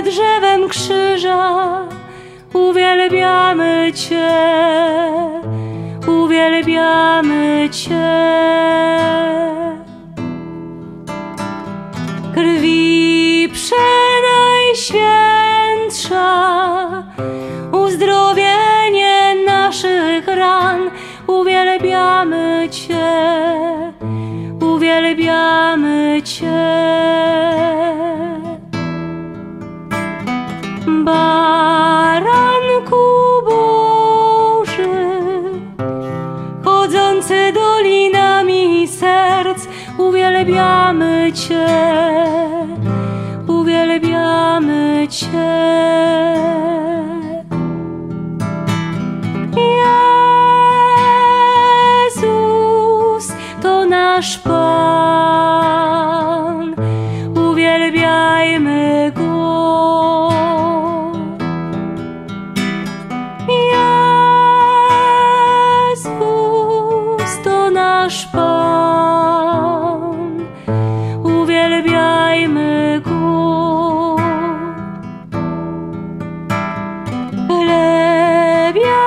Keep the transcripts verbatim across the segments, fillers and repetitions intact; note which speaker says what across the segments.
Speaker 1: drzewem krzyża, uwielbiamy Cię, uwielbiamy Cię. Krwi przenajświętsza, uzdrowienie naszych ran, uwielbiamy Cię, uwielbiamy Cię. Baranku Boży, chodzący dolinami serc, uwielbiamy Cię, uwielbiamy Cię. Jezus to nasz Pan, uwielbiajmy Go. Jezus to nasz Pan, uwielbiajmy Go. Chlebie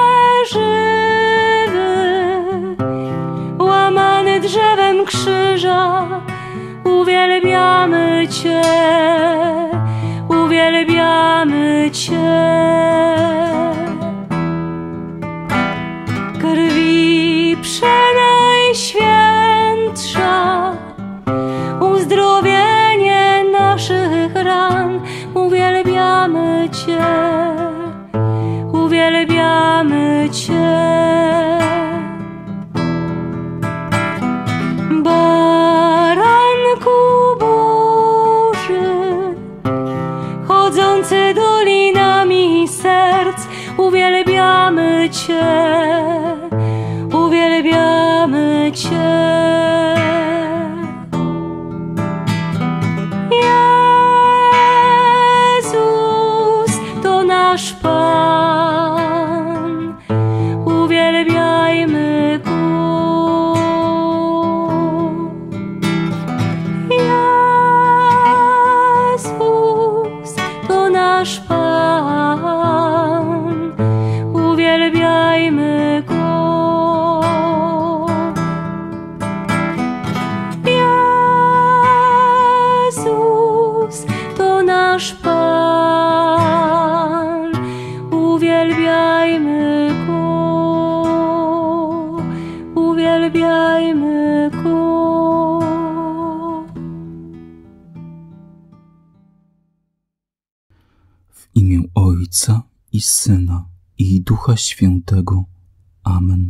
Speaker 1: żywy, łamany drzewem krzyża, uwielbiamy Cię, uwielbiamy Cię. Krwi przenajświętsza, uzdrowienie naszych ran, uwielbiamy Cię, uwielbiamy Cię. Baranku Boży, chodzący dolinami serc, uwielbiamy Cię, uwielbiamy Cię. Jezus to nasz Pan, uwielbiajmy Go. Jezus to nasz Pan, uwielbiajmy Go. Jezus to nasz Pan, uwielbiajmy Go, uwielbiajmy Go.
Speaker 2: W imię Ojca i Syna i Ducha Świętego. Amen.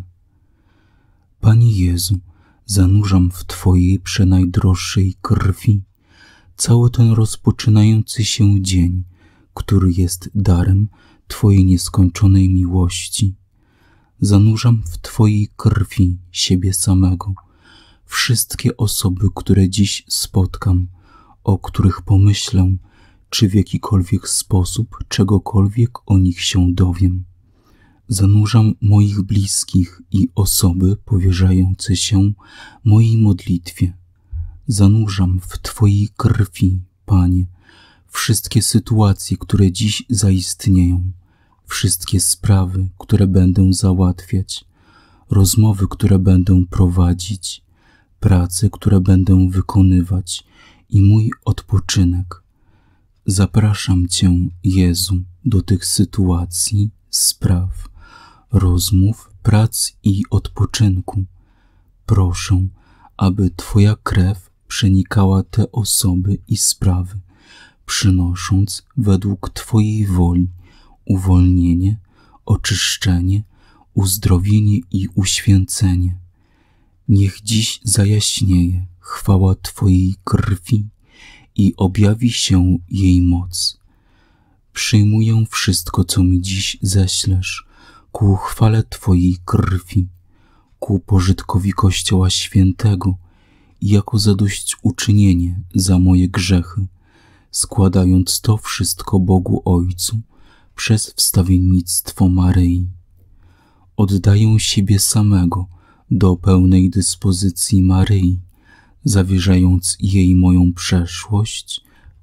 Speaker 2: Panie Jezu, zanurzam w Twojej przenajdroższej krwi cały ten rozpoczynający się dzień, który jest darem Twojej nieskończonej miłości. Zanurzam w Twojej krwi siebie samego, wszystkie osoby, które dziś spotkam, o których pomyślę, czy w jakikolwiek sposób czegokolwiek o nich się dowiem. Zanurzam moich bliskich i osoby powierzające się mojej modlitwie. Zanurzam w Twojej krwi, Panie, wszystkie sytuacje, które dziś zaistnieją, wszystkie sprawy, które będę załatwiać, rozmowy, które będę prowadzić, prace, które będę wykonywać i mój odpoczynek. Zapraszam Cię, Jezu, do tych sytuacji, spraw, rozmów, prac i odpoczynku. Proszę, aby Twoja krew przenikała te osoby i sprawy, przynosząc według Twojej woli uwolnienie, oczyszczenie, uzdrowienie i uświęcenie. Niech dziś zajaśnieje chwała Twojej krwi i objawi się jej moc. Przyjmuję wszystko, co mi dziś ześlesz, ku chwale Twojej krwi, ku pożytkowi Kościoła Świętego i jako zadośćuczynienie za moje grzechy, składając to wszystko Bogu Ojcu przez wstawiennictwo Maryi. Oddaję siebie samego do pełnej dyspozycji Maryi, zawierzając jej moją przeszłość,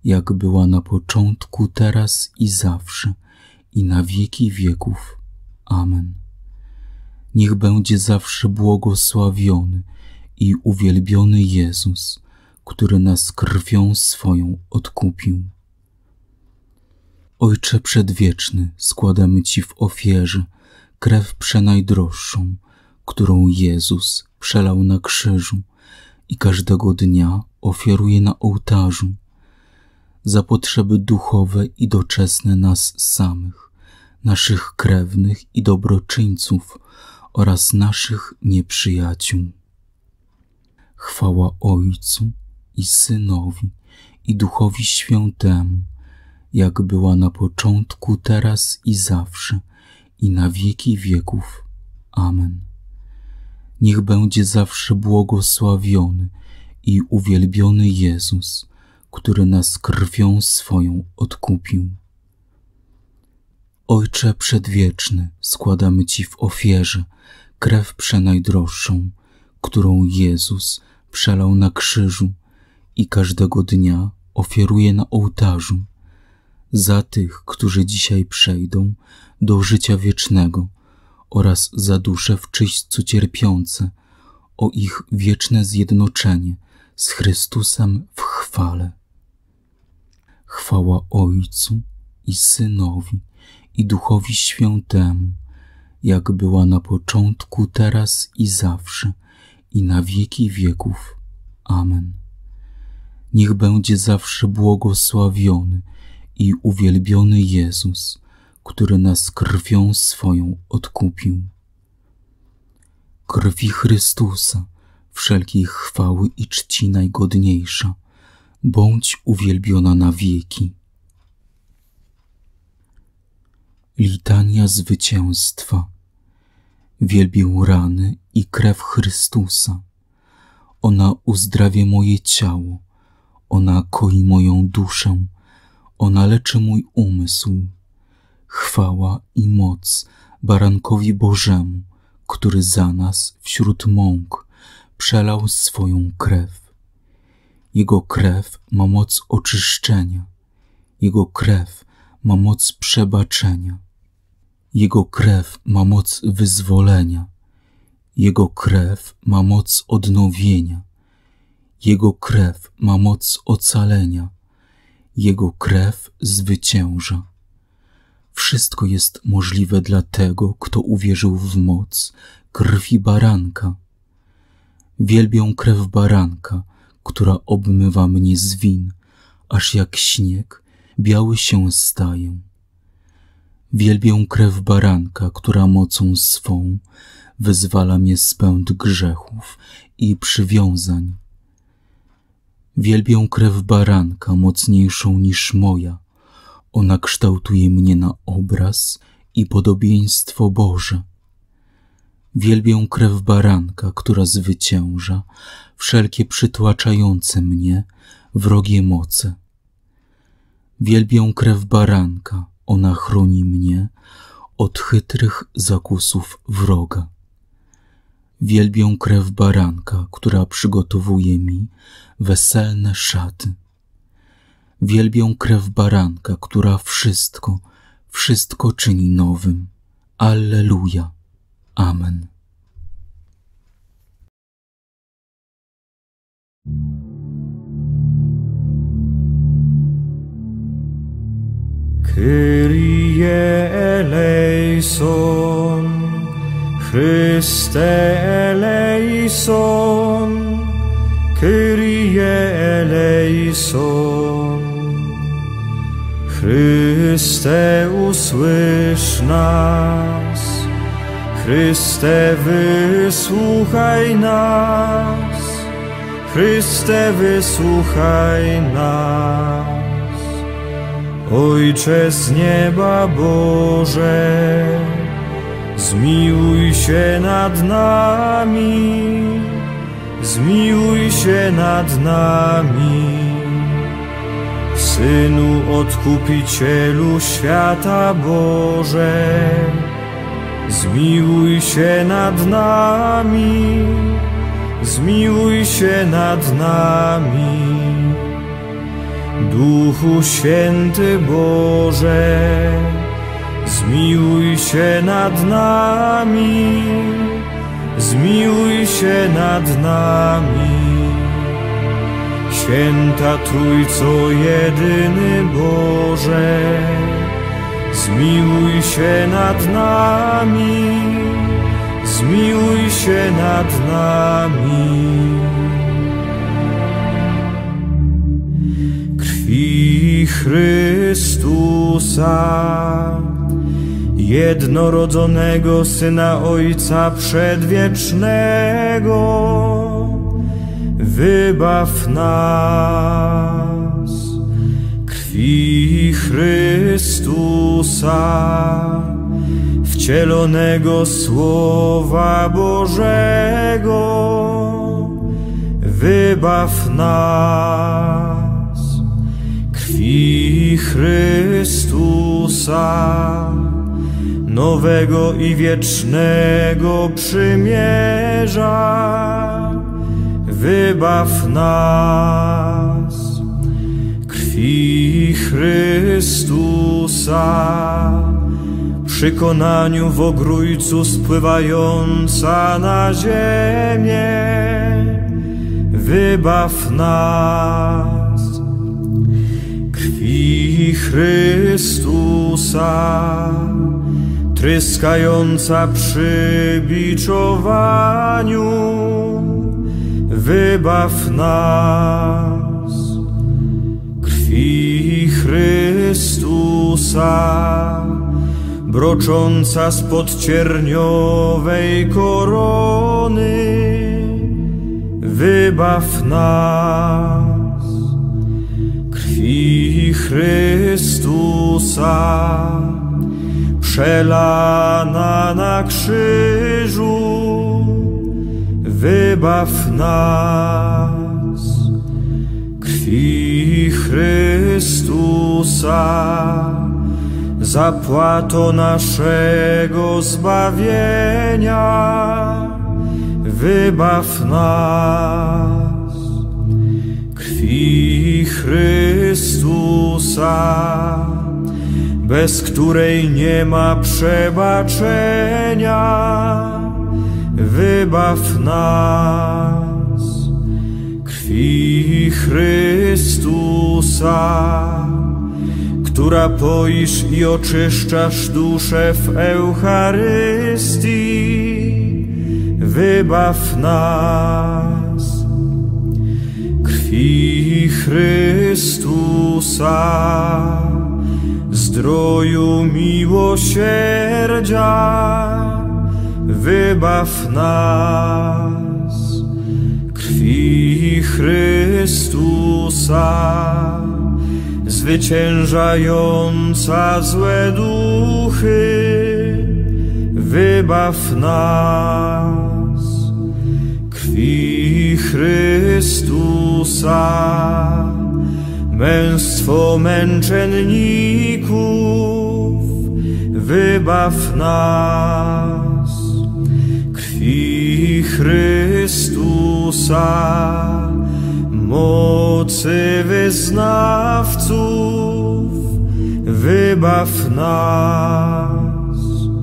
Speaker 2: jak była na początku, teraz i zawsze, i na wieki wieków. Amen. Niech będzie zawsze błogosławiony i uwielbiony Jezus, który nas krwią swoją odkupił. Ojcze Przedwieczny, składamy Ci w ofierze krew przenajdroższą, którą Jezus przelał na krzyżu i każdego dnia ofiaruje na ołtarzu, za potrzeby duchowe i doczesne nas samych, naszych krewnych i dobroczyńców oraz naszych nieprzyjaciół. Chwała Ojcu i Synowi i Duchowi Świętemu, jak była na początku, teraz i zawsze, i na wieki wieków. Amen. Niech będzie zawsze błogosławiony i uwielbiony Jezus, który nas krwią swoją odkupił. Ojcze Przedwieczny, składamy Ci w ofierze krew przenajdroższą, którą Jezus przelał na krzyżu i każdego dnia ofiaruje na ołtarzu, za tych, którzy dzisiaj przejdą do życia wiecznego oraz za dusze w czyśćcu cierpiące, o ich wieczne zjednoczenie z Chrystusem w chwale. Chwała Ojcu i Synowi i Duchowi Świętemu, jak była na początku, teraz i zawsze, i na wieki wieków. Amen. Niech będzie zawsze błogosławiony i uwielbiony Jezus, który nas krwią swoją odkupił. Krwi Chrystusa, wszelkiej chwały i czci najgodniejsza, bądź uwielbiona na wieki. Litania zwycięstwa. Wielbię rany i krew Chrystusa. Ona uzdrawia moje ciało, ona koi moją duszę, ona leczy mój umysł. Chwała i moc Barankowi Bożemu, który za nas wśród mąk przelał swoją krew. Jego krew ma moc oczyszczenia, Jego krew ma moc przebaczenia, Jego krew ma moc wyzwolenia, Jego krew ma moc odnowienia, Jego krew ma moc ocalenia, Jego krew zwycięża. Wszystko jest możliwe dla tego, kto uwierzył w moc krwi baranka. Wielbię krew baranka, która obmywa mnie z win, aż jak śnieg biały się staje. Wielbię krew baranka, która mocą swą wyzwala mnie z pęd grzechów i przywiązań. Wielbię krew baranka mocniejszą niż moja. Ona kształtuje mnie na obraz i podobieństwo Boże. Wielbię krew baranka, która zwycięża wszelkie przytłaczające mnie wrogie moce. Wielbię krew baranka, ona chroni mnie od chytrych zakusów wroga. Wielbię krew baranka, która przygotowuje mi weselne szaty. Wielbię krew baranka, która wszystko, wszystko czyni nowym. Alleluja. Amen.
Speaker 3: Kyrie eleison, Chryste eleison, Kyrie eleison. Chryste, usłysz nas, Chryste, wysłuchaj nas, Chryste, wysłuchaj nas. Ojcze z nieba Boże, zmiłuj się nad nami, zmiłuj się nad nami. Synu Odkupicielu świata Boże, zmiłuj się nad nami, zmiłuj się nad nami. Duchu Święty Boże, zmiłuj się nad nami, zmiłuj się nad nami. Święta Trójco jedyny Boże, zmiłuj się nad nami, zmiłuj się nad nami. Krwi Chrystusa, jednorodzonego Syna Ojca Przedwiecznego, wybaw nas. Krwi Chrystusa, wcielonego Słowa Bożego, wybaw nas. Krwi Chrystusa, nowego i wiecznego przymierza, wybaw nas. Krwi Chrystusa, przy konaniu w Ogrójcu spływająca na ziemię, wybaw nas. Krwi Chrystusa, tryskająca przy biczowaniu, wybaw nas. Krwi Chrystusa, brocząca spod cierniowej korony, wybaw nas. Krwi Chrystusa, przelana na krzyżu, wybaw nas. Krwi Chrystusa, zapłato naszego zbawienia, wybaw nas. Krwi Chrystusa, bez której nie ma przebaczenia, wybaw nas. Krwi Chrystusa, która poisz i oczyszczasz duszę w Eucharystii, wybaw nas. Krwi Chrystusa, zdroju miłosierdzia, wybaw nas. Krwi Chrystusa, zwyciężająca złe duchy, wybaw nas. Krwi Chrystusa, męstwo męczenników, wybaw nas. Krwi Chrystusa, mocy wyznawców, wybaw nas.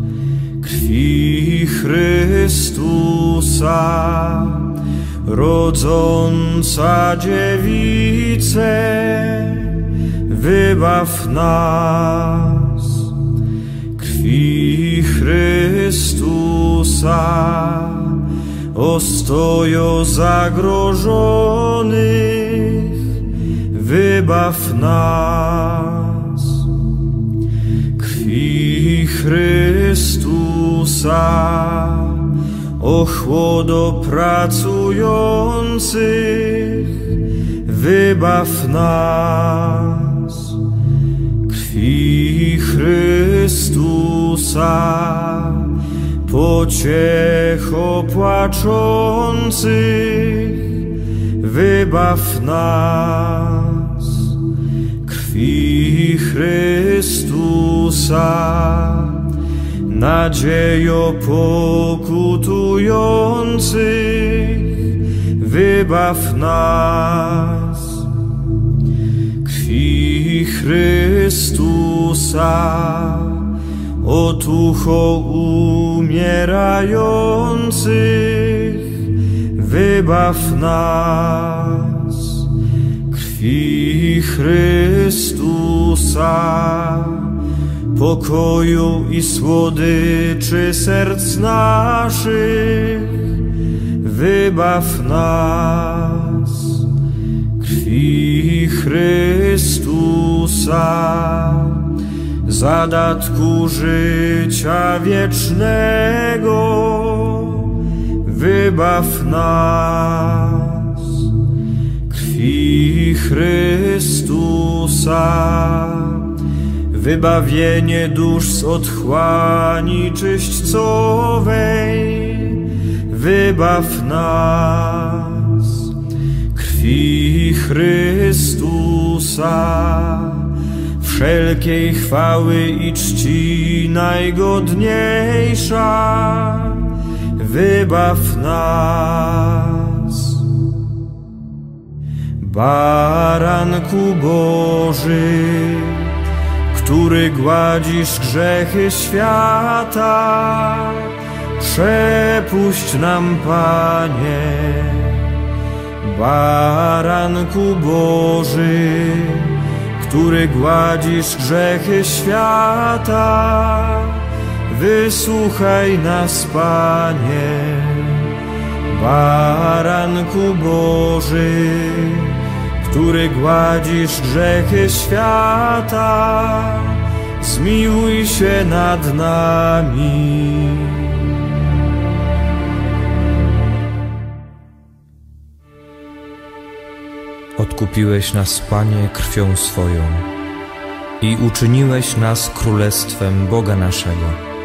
Speaker 3: Krwi Chrystusa, rodząca dziewicę, wybaw nas. Krwi Chrystusa, ostojo zagrożonych, wybaw nas. Krwi Chrystusa, ochłodo pracujących, wybaw nas. Krwi Chrystusa, pociecho płaczących, wybaw nas. Krwi Chrystusa, nadziejo pokutujących, wybaw nas. Krwi krwi Chrystusa, otucho umierających, wybaw nas. Krwi Chrystusa, pokoju i słodyczy serc naszych, wybaw nas. Krwi Chrystusa, zadatku życia wiecznego, wybaw nas. Krwi Chrystusa, wybawienie dusz z otchłani czyśćcowej, wybaw nas. Krwi Chrystusa, wszelkiej chwały i czci najgodniejsza, wybaw nas. Baranku Boży, który gładzisz grzechy świata, przepuść nam, Panie. Baranku Boży, który gładzisz grzechy świata, wysłuchaj nas, Panie. Baranku Boży, który gładzisz grzechy świata, zmiłuj się nad nami.
Speaker 4: Odkupiłeś nas, Panie, krwią swoją i uczyniłeś nas królestwem Boga naszego.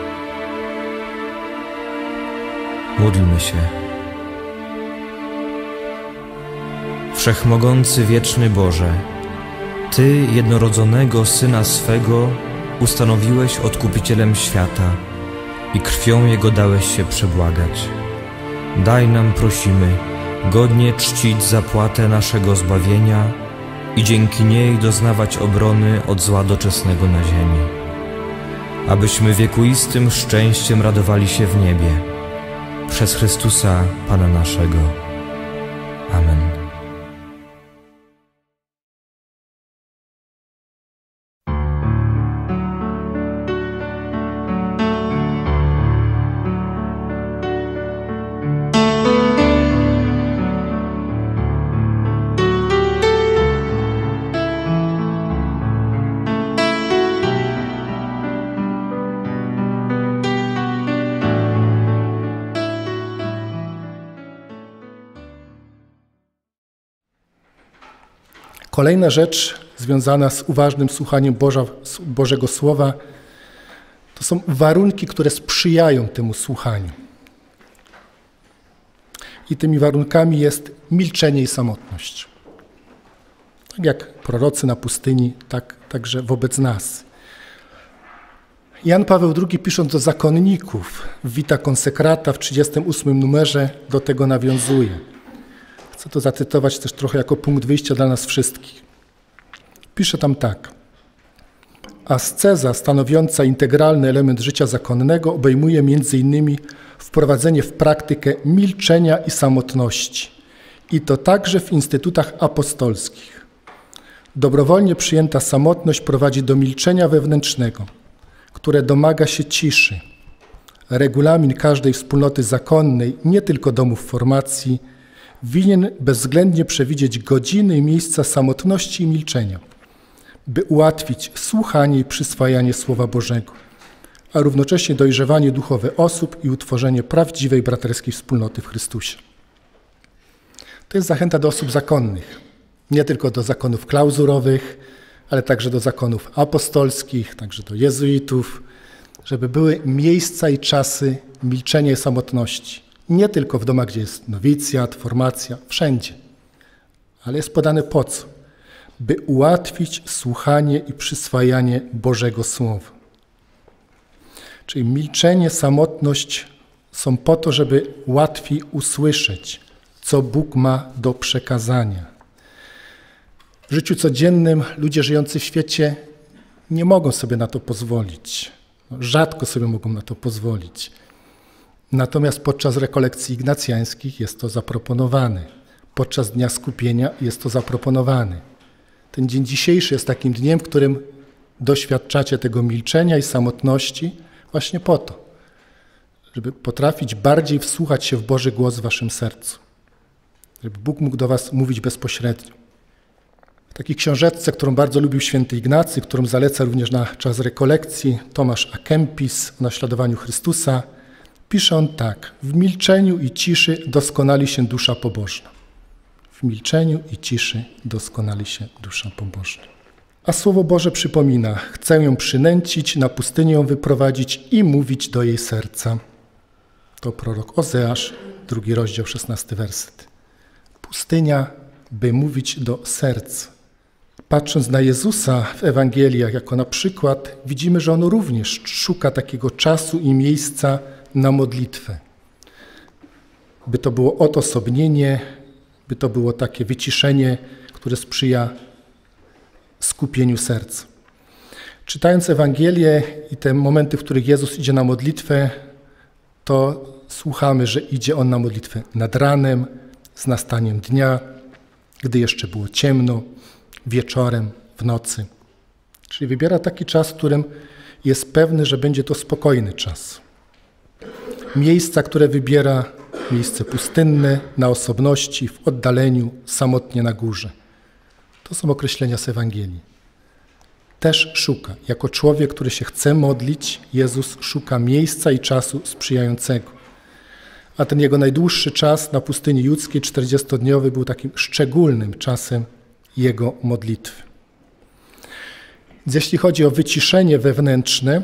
Speaker 4: Módlmy się. Wszechmogący wieczny Boże, Ty jednorodzonego Syna swego ustanowiłeś Odkupicielem świata i krwią Jego dałeś się przebłagać. Daj nam, prosimy, godnie czcić zapłatę naszego zbawienia i dzięki niej doznawać obrony od zła doczesnego na ziemi, abyśmy wiekuistym szczęściem radowali się w niebie. Przez Chrystusa Pana naszego. Amen.
Speaker 5: Kolejna rzecz związana z uważnym słuchaniem Boża, Bożego Słowa to są warunki, które sprzyjają temu słuchaniu. I tymi warunkami jest milczenie i samotność. Tak jak prorocy na pustyni, tak także wobec nas. Jan Paweł drugi, pisząc do zakonników w Vita Consecrata w trzydziestym ósmym numerze, do tego nawiązuje. Chcę to zacytować też trochę jako punkt wyjścia dla nas wszystkich. Pisze tam tak. Asceza stanowiąca integralny element życia zakonnego obejmuje między innymi wprowadzenie w praktykę milczenia i samotności. I to także w instytutach apostolskich. Dobrowolnie przyjęta samotność prowadzi do milczenia wewnętrznego, które domaga się ciszy. Regulamin każdej wspólnoty zakonnej, nie tylko domów formacji, winien bezwzględnie przewidzieć godziny i miejsca samotności i milczenia, by ułatwić słuchanie i przyswajanie Słowa Bożego, a równocześnie dojrzewanie duchowe osób i utworzenie prawdziwej braterskiej wspólnoty w Chrystusie. To jest zachęta do osób zakonnych, nie tylko do zakonów klauzurowych, ale także do zakonów apostolskich, także do jezuitów, żeby były miejsca i czasy milczenia i samotności. Nie tylko w domach, gdzie jest nowicjat, formacja, wszędzie. Ale jest podane po co? By ułatwić słuchanie i przyswajanie Bożego Słowa. Czyli milczenie, samotność są po to, żeby łatwiej usłyszeć, co Bóg ma do przekazania. W życiu codziennym ludzie żyjący w świecie nie mogą sobie na to pozwolić. Rzadko sobie mogą na to pozwolić. Natomiast podczas rekolekcji ignacjańskich jest to zaproponowane. Podczas Dnia Skupienia jest to zaproponowane. Ten dzień dzisiejszy jest takim dniem, w którym doświadczacie tego milczenia i samotności właśnie po to, żeby potrafić bardziej wsłuchać się w Boży głos w waszym sercu. Żeby Bóg mógł do was mówić bezpośrednio. W takiej książeczce, którą bardzo lubił święty Ignacy, którą zaleca również na czas rekolekcji, Tomasz A. Kempis o naśladowaniu Chrystusa, pisze on tak: w milczeniu i ciszy doskonali się dusza pobożna. W milczeniu i ciszy doskonali się dusza pobożna. A Słowo Boże przypomina: chcę ją przynęcić, na pustynię ją wyprowadzić i mówić do jej serca. To prorok Ozeasz, drugi rozdział, szesnasty werset. Pustynia, by mówić do serc. Patrząc na Jezusa w Ewangeliach jako na przykład, widzimy, że On również szuka takiego czasu i miejsca na modlitwę. By to było odosobnienie, by to było takie wyciszenie, które sprzyja skupieniu serca. Czytając Ewangelię i te momenty, w których Jezus idzie na modlitwę, to słuchamy, że idzie On na modlitwę nad ranem, z nastaniem dnia, gdy jeszcze było ciemno, wieczorem, w nocy. Czyli wybiera taki czas, w którym jest pewny, że będzie to spokojny czas. Miejsca, które wybiera, miejsce pustynne, na osobności, w oddaleniu, samotnie na górze. To są określenia z Ewangelii. Też szuka. Jako człowiek, który się chce modlić, Jezus szuka miejsca i czasu sprzyjającego. A ten jego najdłuższy czas na pustyni judzkiej, czterdziestodniowy, był takim szczególnym czasem jego modlitwy. Więc jeśli chodzi o wyciszenie wewnętrzne,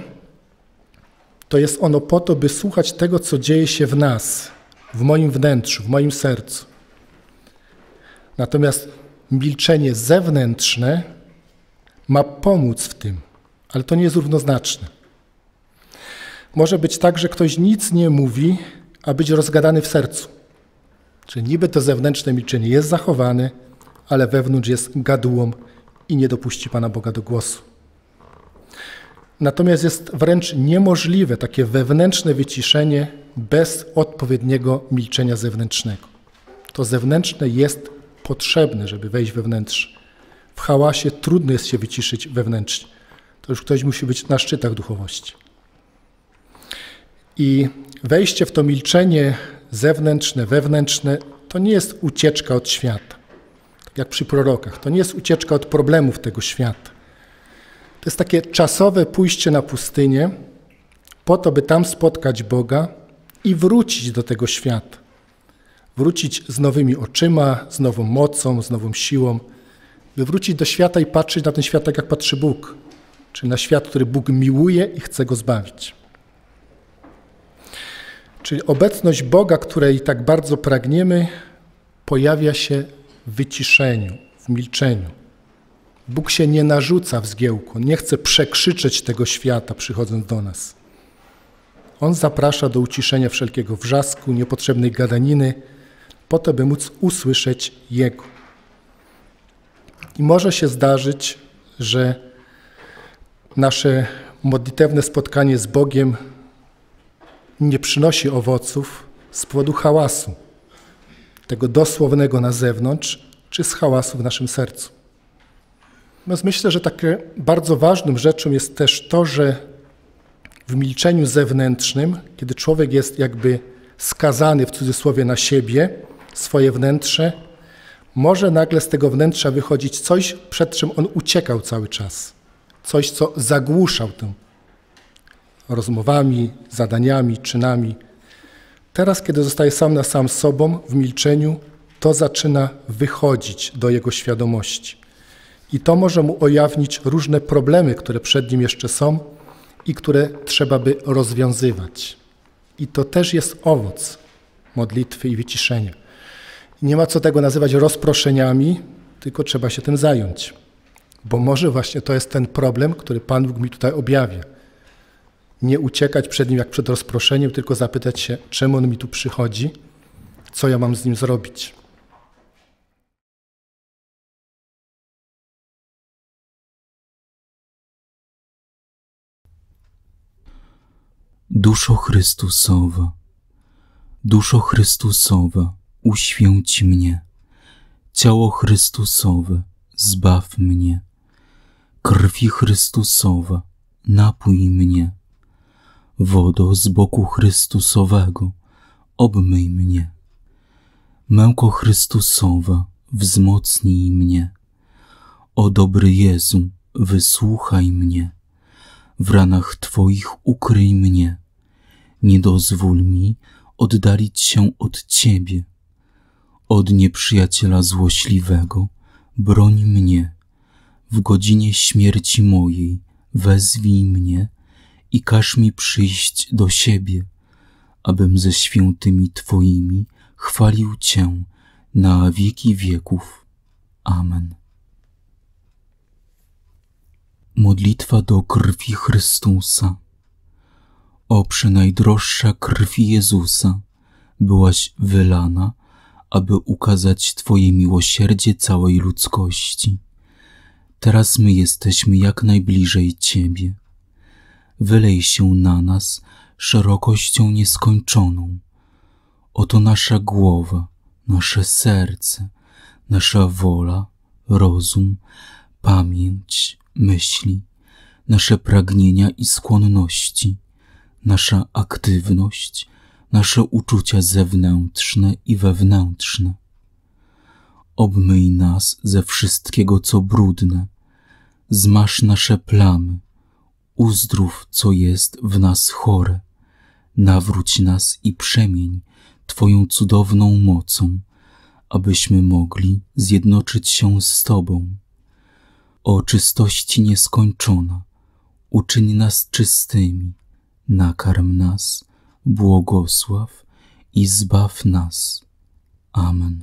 Speaker 5: to jest ono po to, by słuchać tego, co dzieje się w nas, w moim wnętrzu, w moim sercu. Natomiast milczenie zewnętrzne ma pomóc w tym, ale to nie jest równoznaczne. Może być tak, że ktoś nic nie mówi, a być rozgadany w sercu. Czyli niby to zewnętrzne milczenie jest zachowane, ale wewnątrz jest gadułą i nie dopuści Pana Boga do głosu. Natomiast jest wręcz niemożliwe takie wewnętrzne wyciszenie bez odpowiedniego milczenia zewnętrznego. To zewnętrzne jest potrzebne, żeby wejść we wnętrze. W hałasie trudno jest się wyciszyć wewnętrznie. To już ktoś musi być na szczytach duchowości. I wejście w to milczenie zewnętrzne, wewnętrzne, to nie jest ucieczka od świata. Tak jak przy prorokach. To nie jest ucieczka od problemów tego świata. To jest takie czasowe pójście na pustynię po to, by tam spotkać Boga i wrócić do tego świata. Wrócić z nowymi oczyma, z nową mocą, z nową siłą. By wrócić do świata i patrzeć na ten świat tak, jak patrzy Bóg. Czyli na świat, który Bóg miłuje i chce go zbawić. Czyli obecność Boga, której tak bardzo pragniemy, pojawia się w wyciszeniu, w milczeniu. Bóg się nie narzuca w zgiełku, On nie chce przekrzyczeć tego świata, przychodząc do nas. On zaprasza do uciszenia wszelkiego wrzasku, niepotrzebnej gadaniny, po to, by móc usłyszeć Jego. I może się zdarzyć, że nasze modlitewne spotkanie z Bogiem nie przynosi owoców z powodu hałasu, tego dosłownego na zewnątrz, czy z hałasu w naszym sercu. Natomiast myślę, że takie bardzo ważną rzeczą jest też to, że w milczeniu zewnętrznym, kiedy człowiek jest jakby skazany w cudzysłowie na siebie, swoje wnętrze, może nagle z tego wnętrza wychodzić coś, przed czym on uciekał cały czas. Coś, co zagłuszał tę rozmowami, zadaniami, czynami. Teraz, kiedy zostaje sam na sam z sobą, w milczeniu, to zaczyna wychodzić do jego świadomości. I to może mu ujawnić różne problemy, które przed nim jeszcze są i które trzeba by rozwiązywać. I to też jest owoc modlitwy i wyciszenia. I nie ma co tego nazywać rozproszeniami, tylko trzeba się tym zająć. Bo może właśnie to jest ten problem, który Pan Bóg mi tutaj objawia. Nie uciekać przed nim jak przed rozproszeniem, tylko zapytać się, czemu on mi tu przychodzi, co ja mam z nim zrobić.
Speaker 2: Duszo Chrystusowa, Duszo Chrystusowa, uświęć mnie. Ciało Chrystusowe, zbaw mnie. Krwi Chrystusowa, napój mnie. Wodo z boku Chrystusowego, obmyj mnie. Męko Chrystusowa, wzmocnij mnie. O dobry Jezu, wysłuchaj mnie. W ranach Twoich ukryj mnie. Nie dozwól mi oddalić się od Ciebie. Od nieprzyjaciela złośliwego broń mnie. W godzinie śmierci mojej wezwij mnie i każ mi przyjść do siebie, abym ze świętymi Twoimi chwalił Cię na wieki wieków. Amen. Modlitwa do krwi Chrystusa. O przenajdroższa krwi Jezusa, byłaś wylana, aby ukazać Twoje miłosierdzie całej ludzkości. Teraz my jesteśmy jak najbliżej Ciebie. Wylej się na nas szerokością nieskończoną. Oto nasza głowa, nasze serce, nasza wola, rozum, pamięć, myśli, nasze pragnienia i skłonności, nasza aktywność, nasze uczucia zewnętrzne i wewnętrzne. Obmyj nas ze wszystkiego, co brudne, zmaż nasze plamy, uzdrów, co jest w nas chore, nawróć nas i przemień Twoją cudowną mocą, abyśmy mogli zjednoczyć się z Tobą. O czystości nieskończona, uczyń nas czystymi, nakarm nas, błogosław i zbaw nas. Amen.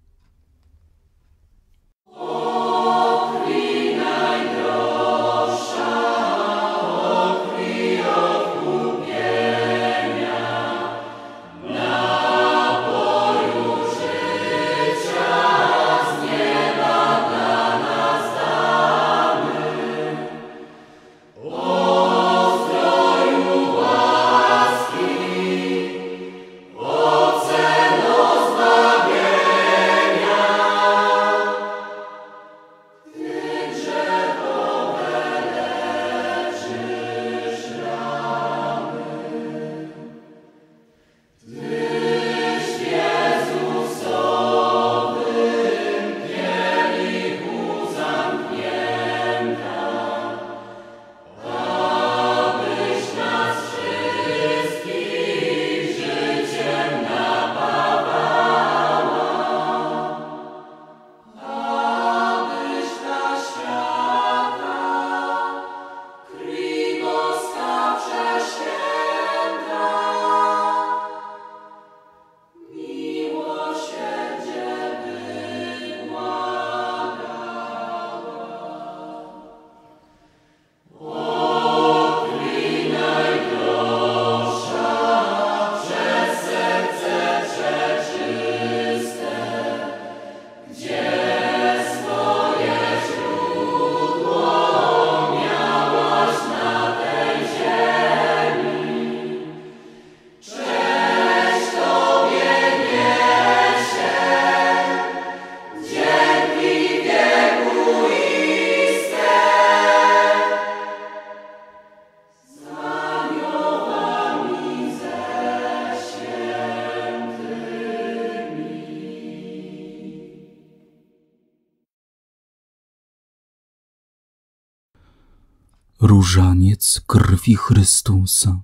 Speaker 2: Różaniec krwi Chrystusa.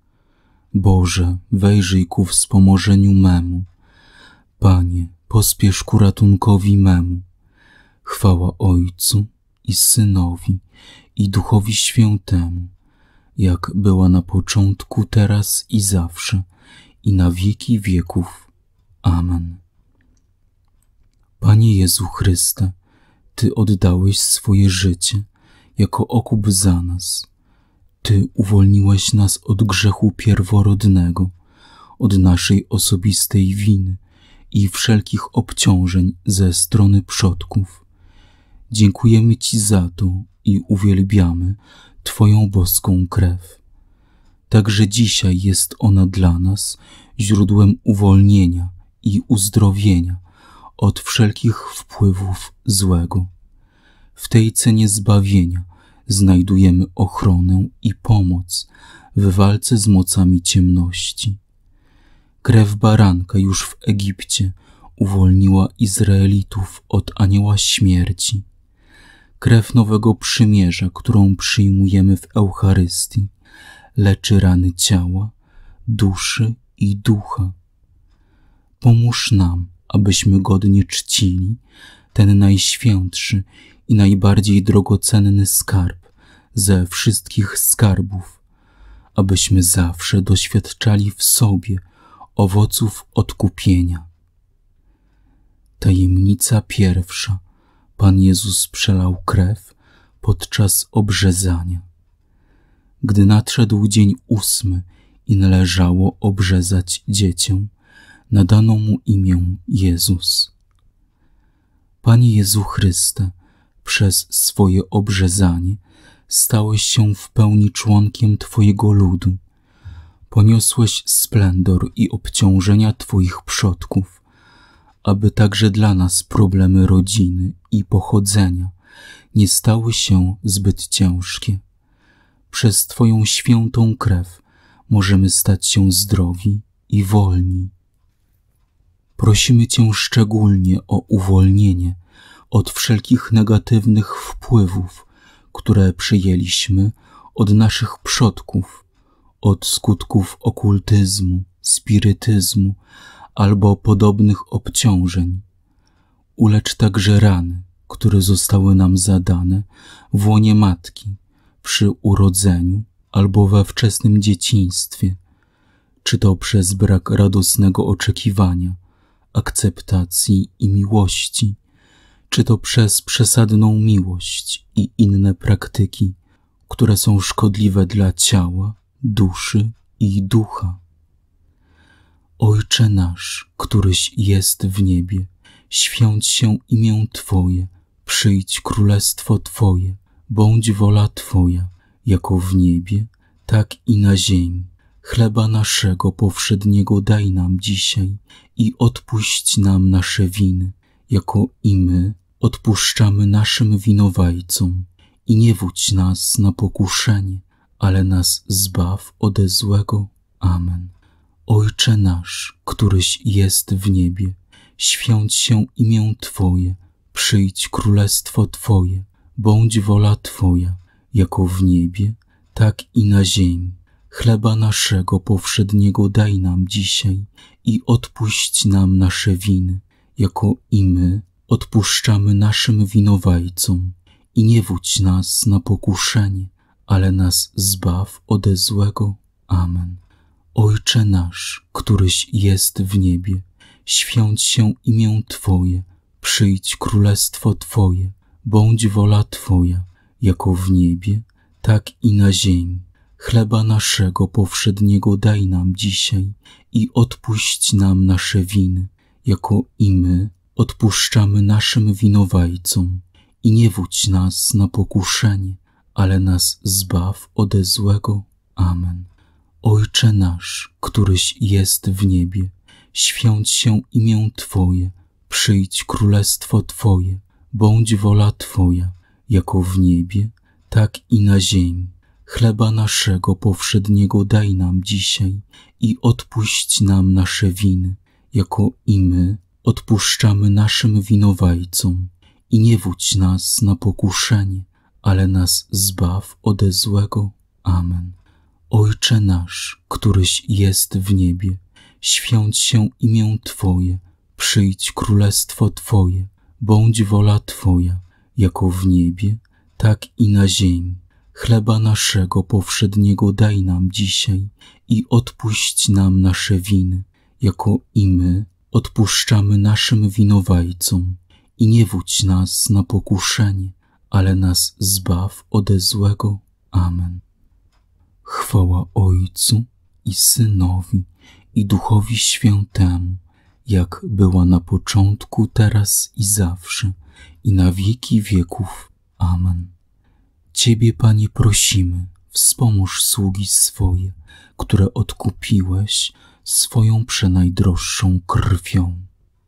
Speaker 2: Boże, wejrzyj ku wspomożeniu memu. Panie, pospiesz ku ratunkowi memu. Chwała Ojcu i Synowi i Duchowi Świętemu, jak była na początku, teraz i zawsze, i na wieki wieków. Amen. Panie Jezu Chryste, Ty oddałeś swoje życie jako okup za nas. Ty uwolniłeś nas od grzechu pierworodnego, od naszej osobistej winy i wszelkich obciążeń ze strony przodków. Dziękujemy Ci za to i uwielbiamy Twoją boską krew. Także dzisiaj jest ona dla nas źródłem uwolnienia i uzdrowienia od wszelkich wpływów złego. W tej cenie zbawienia znajdujemy ochronę i pomoc w walce z mocami ciemności. Krew baranka już w Egipcie uwolniła Izraelitów od anioła śmierci. Krew nowego przymierza, którą przyjmujemy w Eucharystii, leczy rany ciała, duszy i ducha. Pomóż nam, abyśmy godnie czcili ten najświętszy i najbardziej drogocenny skarb ze wszystkich skarbów, abyśmy zawsze doświadczali w sobie owoców odkupienia. Tajemnica pierwsza. Pan Jezus przelał krew podczas obrzezania. Gdy nadszedł dzień ósmy i należało obrzezać dziecię, nadano mu imię Jezus. Panie Jezu Chryste, przez swoje obrzezanie stałeś się w pełni członkiem Twojego ludu. Poniosłeś splendor i obciążenia Twoich przodków, aby także dla nas problemy rodziny i pochodzenia nie stały się zbyt ciężkie. Przez Twoją świętą krew możemy stać się zdrowi i wolni. Prosimy Cię szczególnie o uwolnienie od wszelkich negatywnych wpływów, które przyjęliśmy od naszych przodków, od skutków okultyzmu, spirytyzmu albo podobnych obciążeń. Ulecz także rany, które zostały nam zadane w łonie matki, przy urodzeniu albo we wczesnym dzieciństwie, czy to przez brak radosnego oczekiwania, akceptacji i miłości, czy to przez przesadną miłość i inne praktyki, które są szkodliwe dla ciała, duszy i ducha. Ojcze nasz, któryś jest w niebie, święć się imię Twoje, przyjdź królestwo Twoje, bądź wola Twoja, jako w niebie, tak i na ziemi. Chleba naszego powszedniego daj nam dzisiaj i odpuść nam nasze winy, jako i my odpuszczamy naszym winowajcom. I nie wódź nas na pokuszenie, ale nas zbaw ode złego. Amen. Ojcze nasz, któryś jest w niebie, święć się imię Twoje, przyjdź królestwo Twoje, bądź wola Twoja, jako w niebie, tak i na ziemi. Chleba naszego powszedniego daj nam dzisiaj i odpuść nam nasze winy, jako i my odpuszczamy naszym winowajcom. I nie wódź nas na pokuszenie, ale nas zbaw ode złego. Amen. Ojcze nasz, któryś jest w niebie, święć się imię Twoje, przyjdź królestwo Twoje, bądź wola Twoja, jako w niebie, tak i na ziemi. Chleba naszego powszedniego daj nam dzisiaj i odpuść nam nasze winy, jako i my odpuszczamy naszym winowajcom. I nie wódź nas na pokuszenie, ale nas zbaw ode złego. Amen. Ojcze nasz, któryś jest w niebie, święć się imię Twoje, przyjdź królestwo Twoje, bądź wola Twoja, jako w niebie, tak i na ziemi. Chleba naszego powszedniego daj nam dzisiaj i odpuść nam nasze winy, jako i my odpuszczamy naszym winowajcom. I nie wódź nas na pokuszenie, ale nas zbaw ode złego. Amen. Ojcze nasz, któryś jest w niebie, święć się imię Twoje, przyjdź królestwo Twoje, bądź wola Twoja, jako w niebie, tak i na ziemi. Chleba naszego powszedniego daj nam dzisiaj i odpuść nam nasze winy, jako i my odpuszczamy naszym winowajcom. I nie wódź nas na pokuszenie, ale nas zbaw ode złego. Amen. Chwała Ojcu i Synowi i Duchowi Świętemu, jak była na początku, teraz i zawsze, i na wieki wieków. Amen. Ciebie, Panie, prosimy, wspomóż sługi swoje, które odkupiłeś swoją przenajdroższą krwią.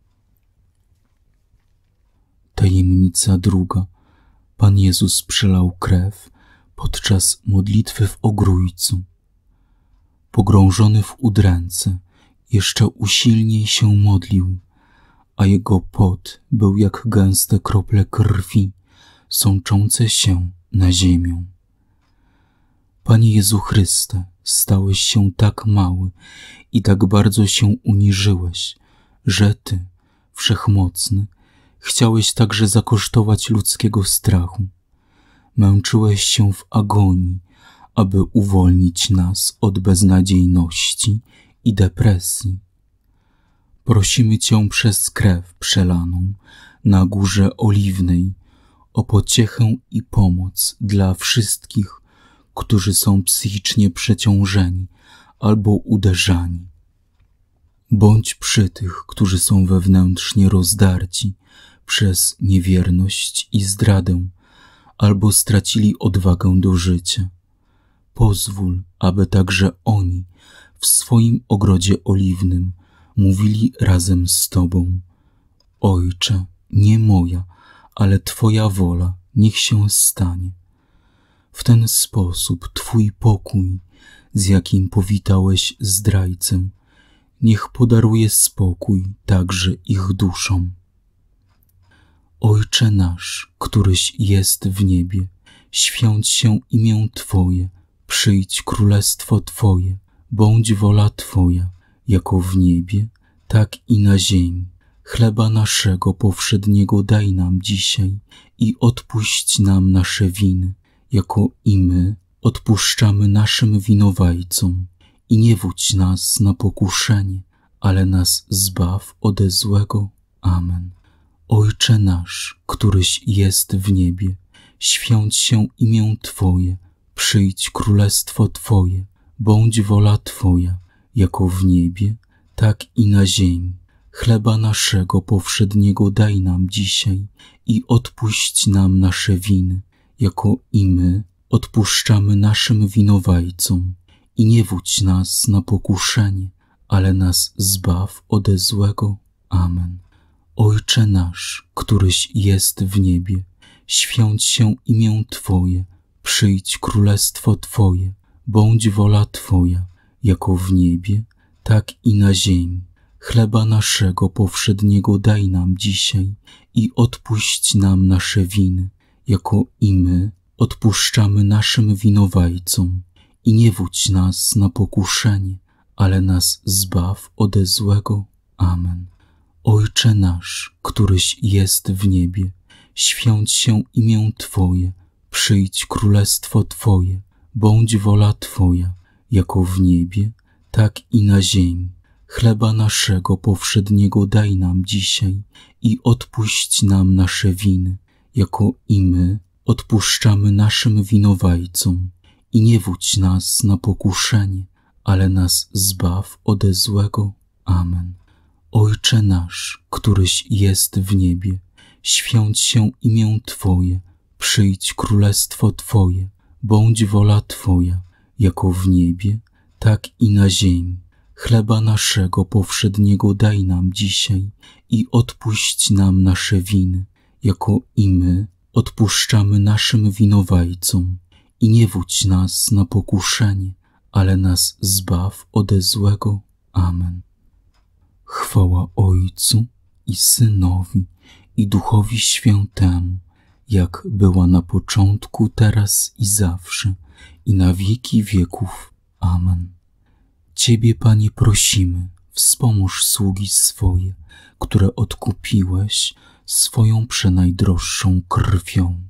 Speaker 2: Tajemnica druga. Pan Jezus przelał krew podczas modlitwy w Ogrójcu. Pogrążony w udręce, jeszcze usilniej się modlił, a jego pot był jak gęste krople krwi sączące się na ziemię. Panie Jezu Chryste, stałeś się tak mały i tak bardzo się uniżyłeś, że Ty, Wszechmocny, chciałeś także zakosztować ludzkiego strachu. Męczyłeś się w agonii, aby uwolnić nas od beznadziejności i depresji. Prosimy Cię przez krew przelaną na Górze Oliwnej o pociechę i pomoc dla wszystkich, którzy są psychicznie przeciążeni albo uderzani. Bądź przy tych, którzy są wewnętrznie rozdarci przez niewierność i zdradę, albo stracili odwagę do życia. Pozwól, aby także oni w swoim ogrodzie oliwnym mówili razem z Tobą: Ojcze, nie moja, ale Twoja wola niech się stanie. W ten sposób Twój pokój, z jakim powitałeś zdrajcę, niech podaruje spokój także ich duszom. Ojcze nasz, któryś jest w niebie, święć się imię Twoje, przyjdź królestwo Twoje, bądź wola Twoja, jako w niebie, tak i na ziemi. Chleba naszego powszedniego daj nam dzisiaj i odpuść nam nasze winy, jako i my odpuszczamy naszym winowajcom. I nie wódź nas na pokuszenie, ale nas zbaw ode złego. Amen. Ojcze nasz, któryś jest w niebie, święć się imię Twoje, przyjdź królestwo Twoje, bądź wola Twoja, jako w niebie, tak i na ziemi. Chleba naszego powszedniego daj nam dzisiaj i odpuść nam nasze winy, jako i my odpuszczamy naszym winowajcom. I nie wódź nas na pokuszenie, ale nas zbaw ode złego. Amen. Ojcze nasz, któryś jest w niebie, święć się imię Twoje, przyjdź królestwo Twoje, bądź wola Twoja, jako w niebie, tak i na ziemi. Chleba naszego powszedniego daj nam dzisiaj i odpuść nam nasze winy, jako i my odpuszczamy naszym winowajcom. I nie wódź nas na pokuszenie, ale nas zbaw ode złego. Amen. Ojcze nasz, któryś jest w niebie, święć się imię Twoje, przyjdź królestwo Twoje, bądź wola Twoja, jako w niebie, tak i na ziemi. Chleba naszego powszedniego daj nam dzisiaj i odpuść nam nasze winy, jako i my odpuszczamy naszym winowajcom. I nie wódź nas na pokuszenie, ale nas zbaw ode złego. Amen. Ojcze nasz, któryś jest w niebie, święć się imię Twoje, przyjdź królestwo Twoje, bądź wola Twoja, jako w niebie, tak i na ziemi. Chleba naszego powszedniego daj nam dzisiaj i odpuść nam nasze winy, jako i my odpuszczamy naszym winowajcom. I nie wódź nas na pokuszenie, ale nas zbaw ode złego. Amen. Chwała Ojcu i Synowi i Duchowi Świętemu, jak była na początku, teraz i zawsze, i na wieki wieków. Amen. Ciebie, Panie, prosimy, wspomóż sługi swoje, które odkupiłeś swoją przenajdroższą krwią.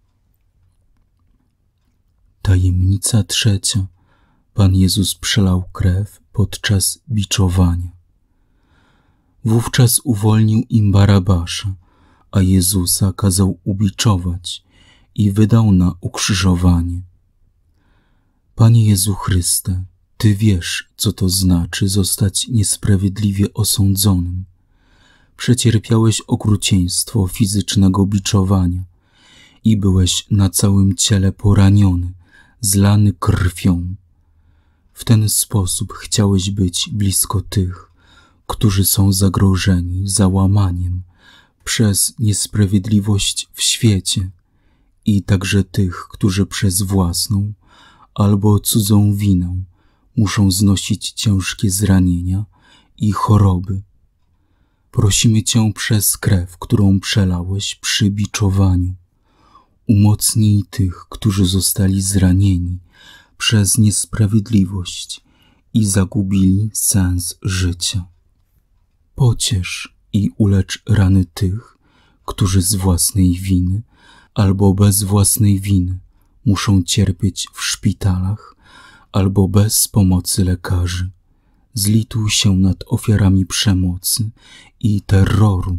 Speaker 2: Tajemnica trzecia. Pan Jezus przelał krew podczas biczowania. Wówczas uwolnił im Barabasza, a Jezusa kazał ubiczować i wydał na ukrzyżowanie. Panie Jezu Chryste, Ty wiesz, co to znaczy zostać niesprawiedliwie osądzonym. Przecierpiałeś okrucieństwo fizycznego biczowania i byłeś na całym ciele poraniony zlany krwią. W ten sposób chciałeś być blisko tych, którzy są zagrożeni załamaniem przez niesprawiedliwość w świecie i także tych, którzy przez własną albo cudzą winę muszą znosić ciężkie zranienia i choroby. Prosimy Cię przez krew, którą przelałeś przy biczowaniu. Umocnij tych, którzy zostali zranieni przez niesprawiedliwość i zagubili sens życia. Pociesz i ulecz rany tych, którzy z własnej winy albo bez własnej winy muszą cierpieć w szpitalach albo bez pomocy lekarzy. Zlituj się nad ofiarami przemocy i terroru.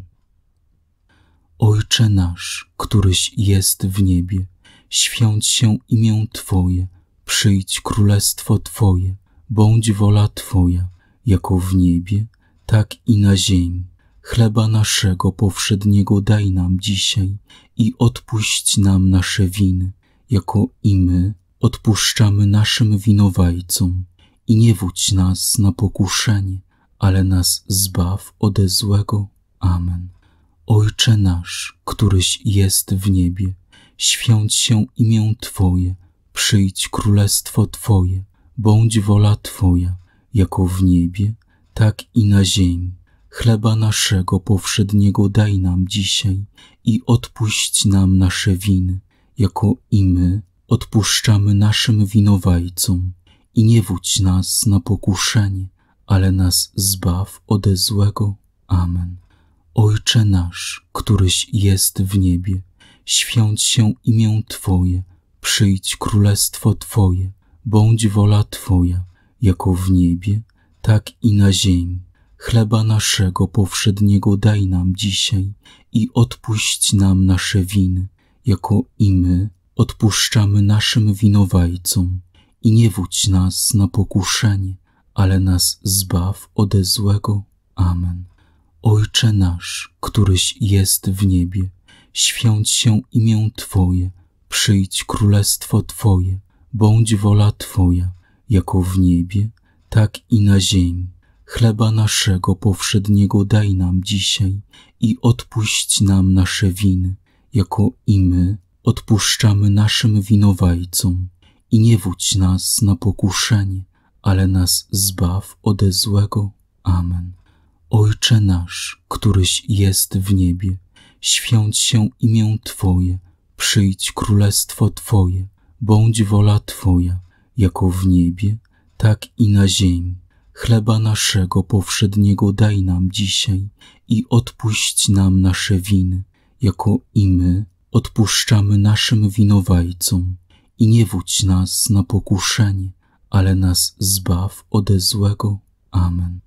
Speaker 2: Ojcze nasz, któryś jest w niebie, święć się imię Twoje, przyjdź królestwo Twoje, bądź wola Twoja, jako w niebie, tak i na ziemi. Chleba naszego powszedniego daj nam dzisiaj i odpuść nam nasze winy, jako i my odpuszczamy naszym winowajcom. I nie wódź nas na pokuszenie, ale nas zbaw ode złego. Amen. Ojcze nasz, któryś jest w niebie, święć się imię Twoje, przyjdź królestwo Twoje, bądź wola Twoja, jako w niebie, tak i na ziemi. Chleba naszego powszedniego daj nam dzisiaj i odpuść nam nasze winy, jako i my odpuszczamy naszym winowajcom. I nie wódź nas na pokuszenie, ale nas zbaw ode złego. Amen. Ojcze nasz, któryś jest w niebie, święć się imię Twoje, przyjdź królestwo Twoje, bądź wola Twoja, jako w niebie, tak i na ziemi. Chleba naszego powszedniego daj nam dzisiaj i odpuść nam nasze winy, jako i my odpuszczamy naszym winowajcom. I nie wódź nas na pokuszenie, ale nas zbaw ode złego. Amen. Ojcze nasz, któryś jest w niebie, święć się imię Twoje, przyjdź królestwo Twoje, bądź wola Twoja, jako w niebie, tak i na ziemi. Chleba naszego powszedniego daj nam dzisiaj i odpuść nam nasze winy, jako i my odpuszczamy naszym winowajcom. I nie wódź nas na pokuszenie, ale nas zbaw ode złego. Amen. Ojcze nasz, któryś jest w niebie, święć się imię Twoje, przyjdź królestwo Twoje, bądź wola Twoja, jako w niebie, tak i na ziemi. Chleba naszego powszedniego daj nam dzisiaj i odpuść nam nasze winy, jako i my odpuszczamy naszym winowajcom. I nie wódź nas na pokuszenie, ale nas zbaw ode złego. Amen.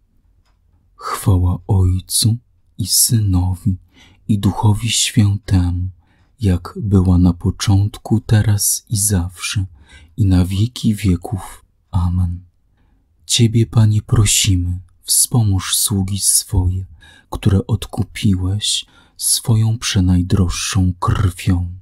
Speaker 2: Chwała Ojcu i Synowi i Duchowi Świętemu, jak była na początku, teraz i zawsze, i na wieki wieków. Amen. Ciebie, Panie, prosimy, wspomóż sługi swoje, które odkupiłeś swoją przenajdroższą krwią.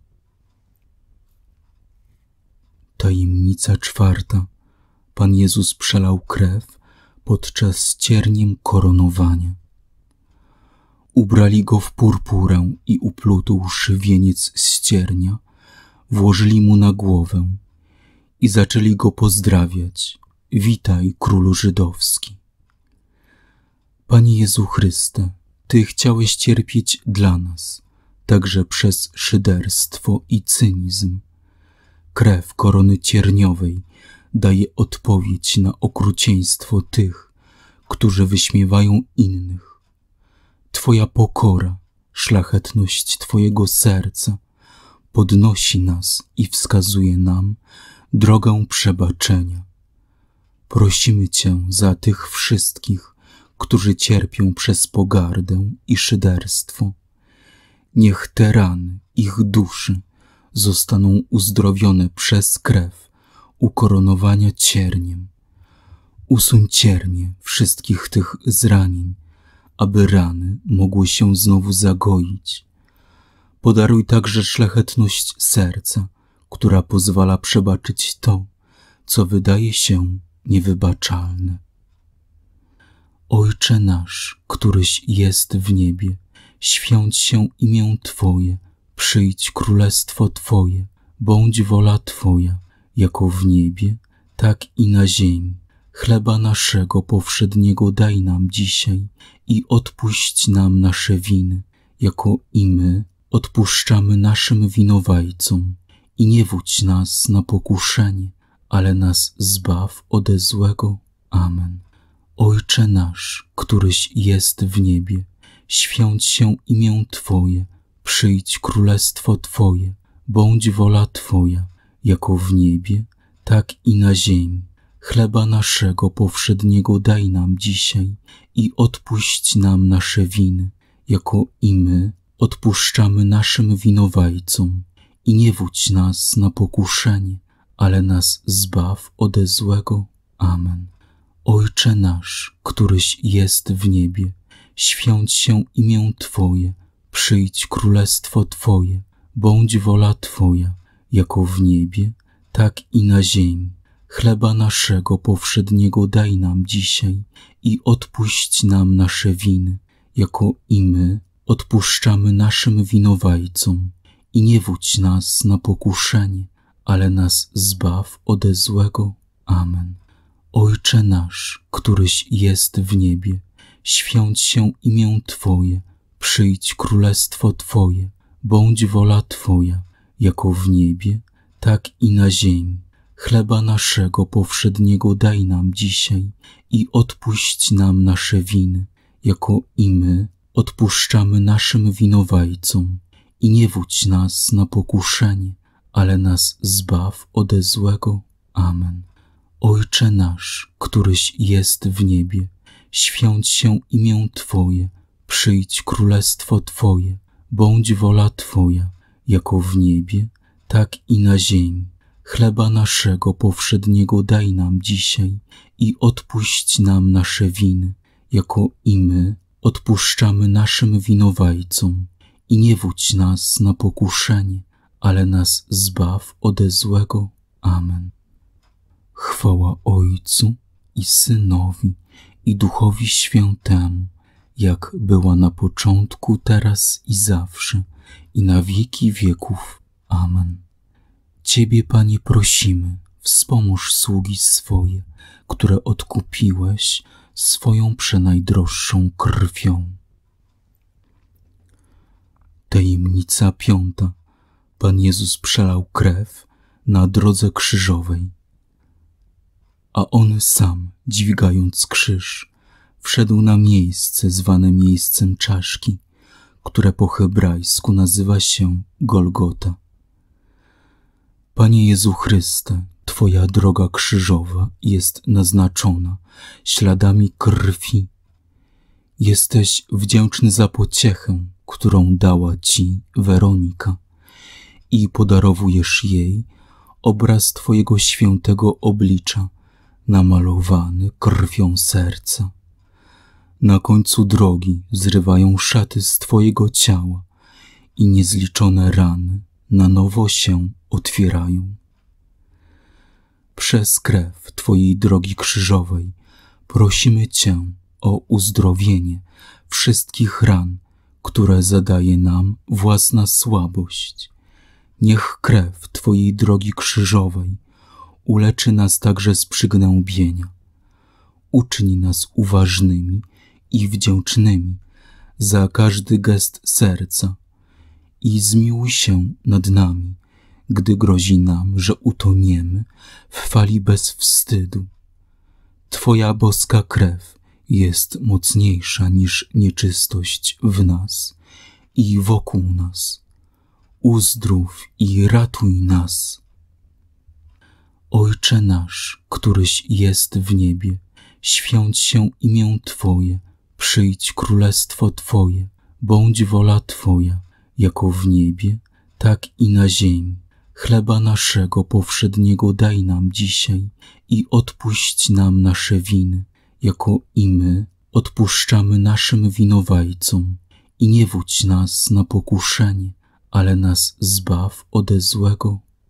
Speaker 2: Tajemnica czwarta. Pan Jezus przelał krew podczas cierniem koronowania. Ubrali Go w purpurę i uplótłszy wieniec z ciernia, włożyli Mu na głowę i zaczęli Go pozdrawiać. Witaj, Królu Żydowski. Panie Jezu Chryste, Ty chciałeś cierpieć dla nas, także przez szyderstwo i cynizm. Krew korony cierniowej daje odpowiedź na okrucieństwo tych, którzy wyśmiewają innych. Twoja pokora, szlachetność Twojego serca podnosi nas i wskazuje nam drogę przebaczenia. Prosimy Cię za tych wszystkich, którzy cierpią przez pogardę i szyderstwo. Niech te rany ich duszy zostaną uzdrowione przez krew ukoronowania cierniem. Usuń ciernie wszystkich tych zranień, aby rany mogły się znowu zagoić. Podaruj także szlachetność serca, która pozwala przebaczyć to, co wydaje się niewybaczalne. Ojcze nasz, któryś jest w niebie, święć się imię Twoje, przyjdź królestwo Twoje, bądź wola Twoja, jako w niebie, tak i na ziemi. Chleba naszego powszedniego daj nam dzisiaj i odpuść nam nasze winy, jako i my odpuszczamy naszym winowajcom. I nie wódź nas na pokuszenie, ale nas zbaw ode złego. Amen. Ojcze nasz, któryś jest w niebie, święć się imię Twoje, przyjdź królestwo Twoje, bądź wola Twoja, jako w niebie, tak i na ziemi. Chleba naszego powszedniego daj nam dzisiaj i odpuść nam nasze winy, jako i my odpuszczamy naszym winowajcom. I nie wódź nas na pokuszenie, ale nas zbaw ode złego. Amen. Ojcze nasz, któryś jest w niebie, święć się imię Twoje, przyjdź królestwo Twoje, bądź wola Twoja, jako w niebie, tak i na ziemi. Chleba naszego powszedniego daj nam dzisiaj i odpuść nam nasze winy, jako i my odpuszczamy naszym winowajcom. I nie wódź nas na pokuszenie, ale nas zbaw ode złego. Amen. Ojcze nasz, któryś jest w niebie, święć się imię Twoje, przyjdź królestwo Twoje, bądź wola Twoja, jako w niebie, tak i na ziemi. Chleba naszego powszedniego daj nam dzisiaj i odpuść nam nasze winy, jako i my odpuszczamy naszym winowajcom. I nie wódź nas na pokuszenie, ale nas zbaw ode złego. Amen. Ojcze nasz, któryś jest w niebie, święć się imię Twoje, przyjdź królestwo Twoje, bądź wola Twoja, jako w niebie, tak i na ziemi. Chleba naszego powszedniego daj nam dzisiaj i odpuść nam nasze winy, jako i my odpuszczamy naszym winowajcom. I nie wódź nas na pokuszenie, ale nas zbaw ode złego. Amen. Chwała Ojcu i Synowi, i Duchowi Świętemu, jak była na początku, teraz i zawsze, i na wieki wieków. Amen. Ciebie, Panie, prosimy, wspomóż sługi swoje, które odkupiłeś swoją przenajdroższą krwią. Tajemnica piąta. Pan Jezus przelał krew na drodze krzyżowej, a On sam, dźwigając krzyż, wszedł na miejsce zwane miejscem czaszki, które po hebrajsku nazywa się Golgota. Panie Jezu Chryste, Twoja droga krzyżowa jest naznaczona śladami krwi. Jesteś wdzięczny za pociechę, którą dała Ci Weronika, i podarowujesz jej obraz Twojego świętego oblicza, namalowany krwią serca. Na końcu drogi zrywają szaty z Twojego ciała i niezliczone rany na nowo się otwierają. Przez krew Twojej drogi krzyżowej prosimy Cię o uzdrowienie wszystkich ran, które zadaje nam własna słabość. Niech krew Twojej drogi krzyżowej uleczy nas także z przygnębienia. Uczyń nas uważnymi i wdzięcznymi za każdy gest serca i zmiłuj się nad nami, gdy grozi nam, że utoniemy w fali bez wstydu. Twoja boska krew jest mocniejsza niż nieczystość w nas i wokół nas. Uzdrów i ratuj nas. Ojcze nasz, któryś jest w niebie, święć się imię Twoje, przyjdź królestwo Twoje, bądź wola Twoja, jako w niebie, tak i na ziemi. Chleba naszego powszedniego daj nam dzisiaj i odpuść nam nasze winy, jako i my odpuszczamy naszym winowajcom. I nie wódź nas na pokuszenie, ale nas zbaw ode złego.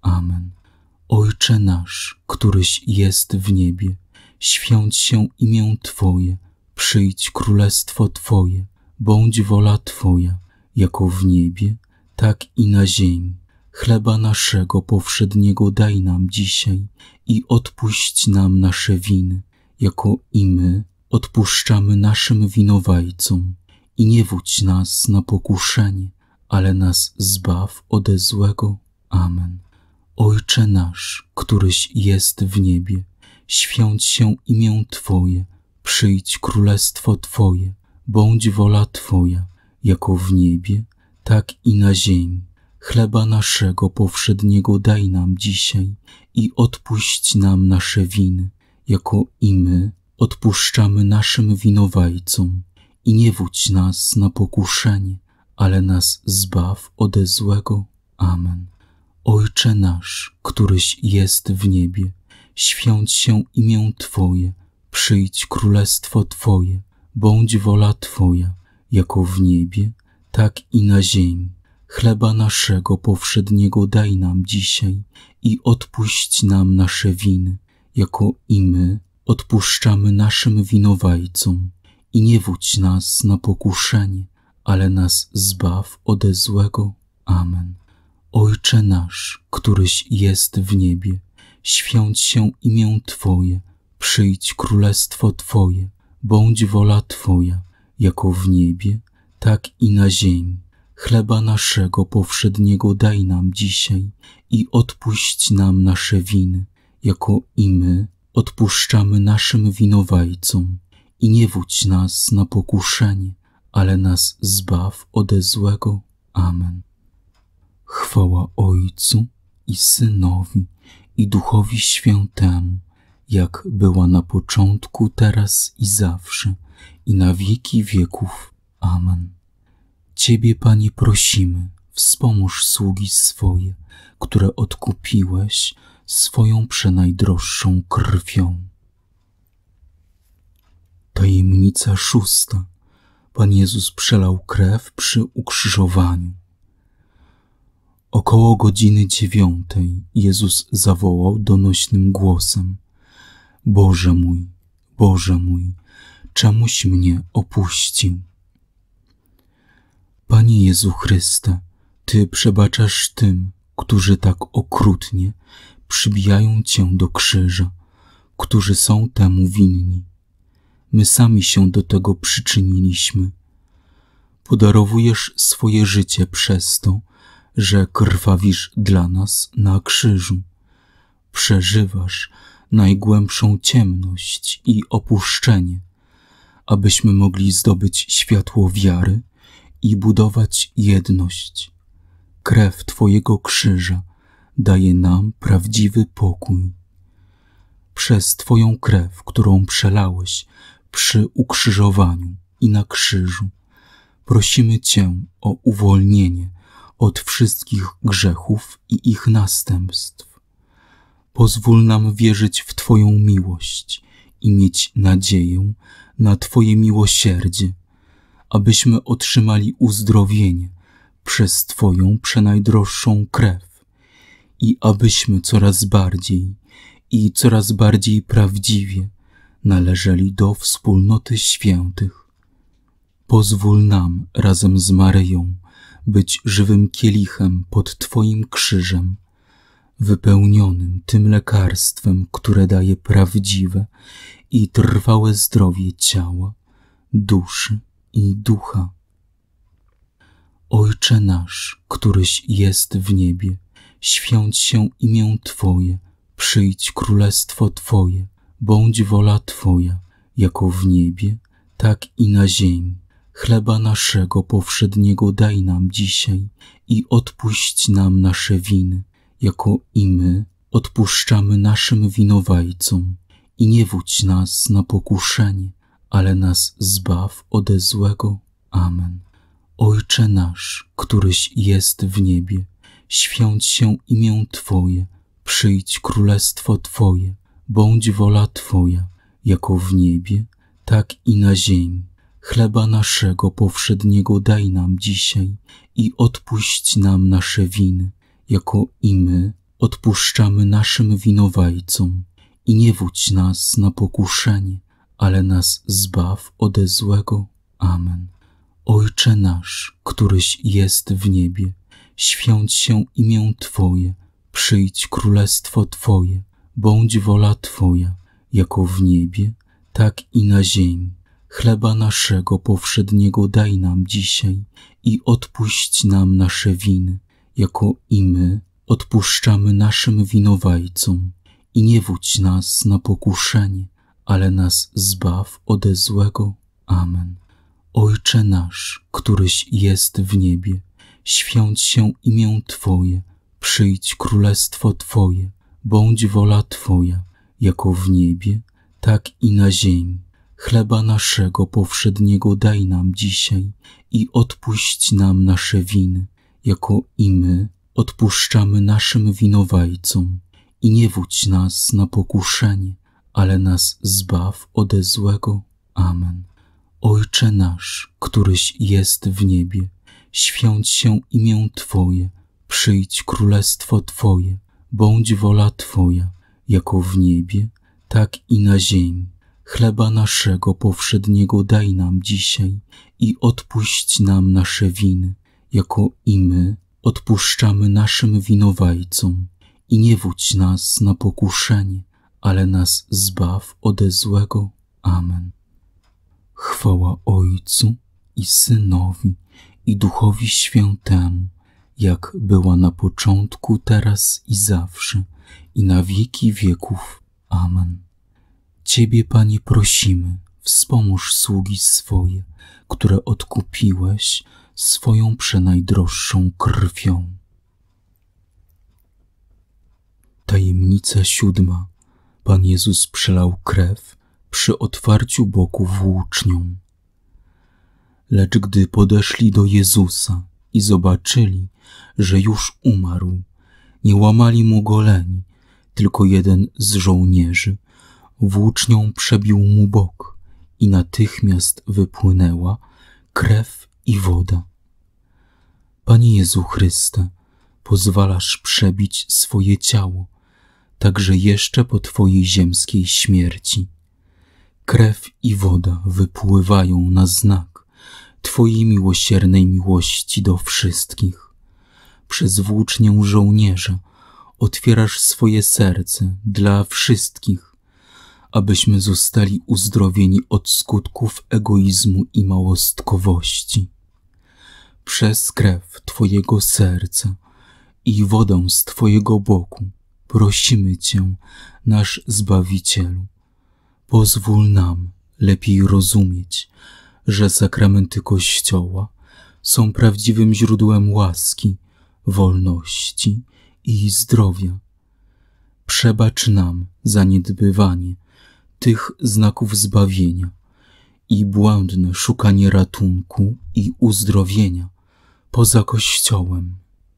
Speaker 2: Amen. Ojcze nasz, któryś jest w niebie, święć się imię Twoje, przyjdź królestwo Twoje, bądź wola Twoja, jako w niebie, tak i na ziemi. Chleba naszego powszedniego daj nam dzisiaj i odpuść nam nasze winy, jako i my odpuszczamy naszym winowajcom. I nie wódź nas na pokuszenie, ale nas zbaw ode złego. Amen. Ojcze nasz, któryś jest w niebie, święć się imię Twoje, przyjdź królestwo Twoje, bądź wola Twoja, jako w niebie, tak i na ziemi. Chleba naszego powszedniego daj nam dzisiaj i odpuść nam nasze winy, jako i my odpuszczamy naszym winowajcom. I nie wódź nas na pokuszenie, ale nas zbaw ode złego. Amen. Ojcze nasz, któryś jest w niebie, święć się imię Twoje, przyjdź królestwo Twoje, bądź wola Twoja, jako w niebie, tak i na ziemi. Chleba naszego powszedniego daj nam dzisiaj i odpuść nam nasze winy, jako i my odpuszczamy naszym winowajcom. I nie wódź nas na pokuszenie, ale nas zbaw ode złego. Amen. Ojcze nasz, któryś jest w niebie, święć się imię Twoje, przyjdź królestwo Twoje, bądź wola Twoja, jako w niebie, tak i na ziemi. Chleba naszego powszedniego daj nam dzisiaj i odpuść nam nasze winy, jako i my odpuszczamy naszym winowajcom. I nie wódź nas na pokuszenie, ale nas zbaw ode złego. Amen. Chwała Ojcu i Synowi, i Duchowi Świętemu, jak była na początku, teraz i zawsze, i na wieki wieków. Amen. Ciebie, Panie, prosimy, wspomóż sługi swoje, które odkupiłeś swoją przenajdroższą krwią. Tajemnica szósta. Pan Jezus przelał krew przy ukrzyżowaniu. Około godziny dziewiątej Jezus zawołał donośnym głosem: Boże mój, Boże mój, czemuś mnie opuścił? Panie Jezu Chryste, Ty przebaczasz tym, którzy tak okrutnie przybijają Cię do krzyża, którzy są temu winni. My sami się do tego przyczyniliśmy. Podarowujesz swoje życie przez to, że krwawisz dla nas na krzyżu. Przeżywasz najgłębszą ciemność i opuszczenie, abyśmy mogli zdobyć światło wiary i budować jedność. Krew Twojego krzyża daje nam prawdziwy pokój. Przez Twoją krew, którą przelałeś przy ukrzyżowaniu i na krzyżu, prosimy Cię o uwolnienie od wszystkich grzechów i ich następstw. Pozwól nam wierzyć w Twoją miłość i mieć nadzieję na Twoje miłosierdzie, abyśmy otrzymali uzdrowienie przez Twoją przenajdroższą krew i abyśmy coraz bardziej i coraz bardziej prawdziwie należeli do wspólnoty świętych. Pozwól nam razem z Maryją być żywym kielichem pod Twoim krzyżem, wypełnionym tym lekarstwem, które daje prawdziwe i trwałe zdrowie ciała, duszy i ducha. Ojcze nasz, któryś jest w niebie, święć się imię Twoje, przyjdź królestwo Twoje, bądź wola Twoja, jako w niebie, tak i na ziemi. Chleba naszego powszedniego daj nam dzisiaj i odpuść nam nasze winy, jako i my odpuszczamy naszym winowajcom. I nie wódź nas na pokuszenie, ale nas zbaw ode złego. Amen. Ojcze nasz, któryś jest w niebie, święć się imię Twoje, przyjdź królestwo Twoje, bądź wola Twoja, jako w niebie, tak i na ziemi. Chleba naszego powszedniego daj nam dzisiaj i odpuść nam nasze winy, jako i my odpuszczamy naszym winowajcom i nie wódź nas na pokuszenie, ale nas zbaw ode złego. Amen. Ojcze nasz, któryś jest w niebie, święć się imię Twoje, przyjdź królestwo Twoje, bądź wola Twoja, jako w niebie, tak i na ziemi. Chleba naszego powszedniego daj nam dzisiaj i odpuść nam nasze winy, jako i my odpuszczamy naszym winowajcom. I nie wódź nas na pokuszenie, ale nas zbaw ode złego. Amen. Ojcze nasz, któryś jest w niebie, święć się imię Twoje, przyjdź królestwo Twoje, bądź wola Twoja, jako w niebie, tak i na ziemi. Chleba naszego powszedniego daj nam dzisiaj i odpuść nam nasze winy, jako i my odpuszczamy naszym winowajcom. I nie wódź nas na pokuszenie, ale nas zbaw ode złego. Amen. Ojcze nasz, któryś jest w niebie, święć się imię Twoje, przyjdź królestwo Twoje, bądź wola Twoja, jako w niebie, tak i na ziemi. Chleba naszego powszedniego daj nam dzisiaj i odpuść nam nasze winy, jako i my odpuszczamy naszym winowajcom. I nie wódź nas na pokuszenie, ale nas zbaw ode złego. Amen. Chwała Ojcu i Synowi, i Duchowi Świętemu, jak była na początku, teraz i zawsze, i na wieki wieków. Amen. Ciebie, Panie, prosimy, wspomóż sługi swoje, które odkupiłeś swoją przenajdroższą krwią. Tajemnica siódma. Pan Jezus przelał krew przy otwarciu boku włócznią. Lecz gdy podeszli do Jezusa i zobaczyli, że już umarł, nie łamali mu goleni, tylko jeden z żołnierzy włócznią przebił mu bok i natychmiast wypłynęła krew i woda. Panie Jezu Chryste, pozwalasz przebić swoje ciało, także jeszcze po Twojej ziemskiej śmierci. Krew i woda wypływają na znak Twojej miłosiernej miłości do wszystkich. Przez włócznię żołnierza otwierasz swoje serce dla wszystkich, abyśmy zostali uzdrowieni od skutków egoizmu i małostkowości. Przez krew Twojego serca i wodę z Twojego boku prosimy Cię, nasz Zbawicielu. Pozwól nam lepiej rozumieć, że sakramenty Kościoła są prawdziwym źródłem łaski, wolności i zdrowia. Przebacz nam zaniedbywanie tych znaków zbawienia i błędne szukanie ratunku i uzdrowienia poza Kościołem.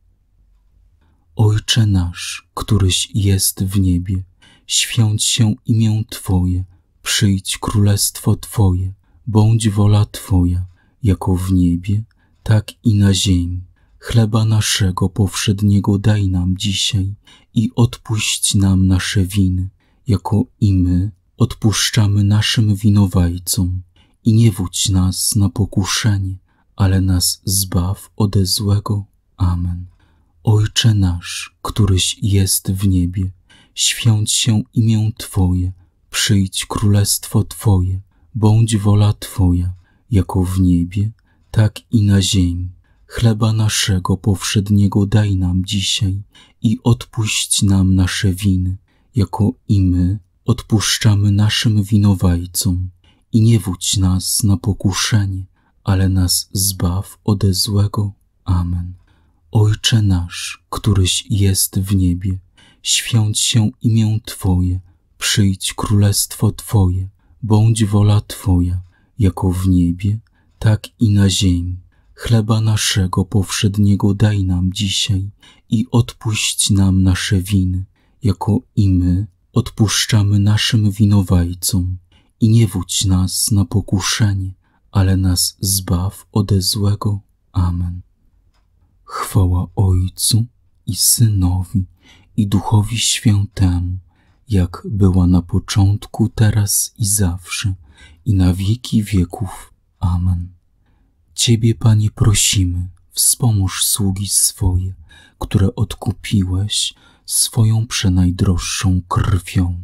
Speaker 2: Ojcze nasz, któryś jest w niebie, święć się imię Twoje, przyjdź królestwo Twoje, bądź wola Twoja, jako w niebie, tak i na ziemi. Chleba naszego powszedniego daj nam dzisiaj i odpuść nam nasze winy, jako i my odpuszczamy naszym winowajcom. I nie wódź nas na pokuszenie, ale nas zbaw ode złego. Amen. Ojcze nasz, któryś jest w niebie, święć się imię Twoje, przyjdź królestwo Twoje, bądź wola Twoja, jako w niebie, tak i na ziemi. Chleba naszego powszedniego daj nam dzisiaj i odpuść nam nasze winy, jako i my odpuszczamy naszym winowajcom. I nie wódź nas na pokuszenie, ale nas zbaw ode złego. Amen. Ojcze nasz, któryś jest w niebie, święć się imię Twoje, przyjdź królestwo Twoje, bądź wola Twoja, jako w niebie, tak i na ziemi. Chleba naszego powszedniego daj nam dzisiaj i odpuść nam nasze winy, jako i my odpuszczamy naszym winowajcom. I nie wódź nas na pokuszenie, ale nas zbaw ode złego. Amen. Chwała Ojcu i Synowi, i Duchowi Świętemu, jak była na początku, teraz i zawsze, i na wieki wieków. Amen. Ciebie, Panie, prosimy, wspomóż sługi swoje, które odkupiłeś swoją przenajdroższą krwią.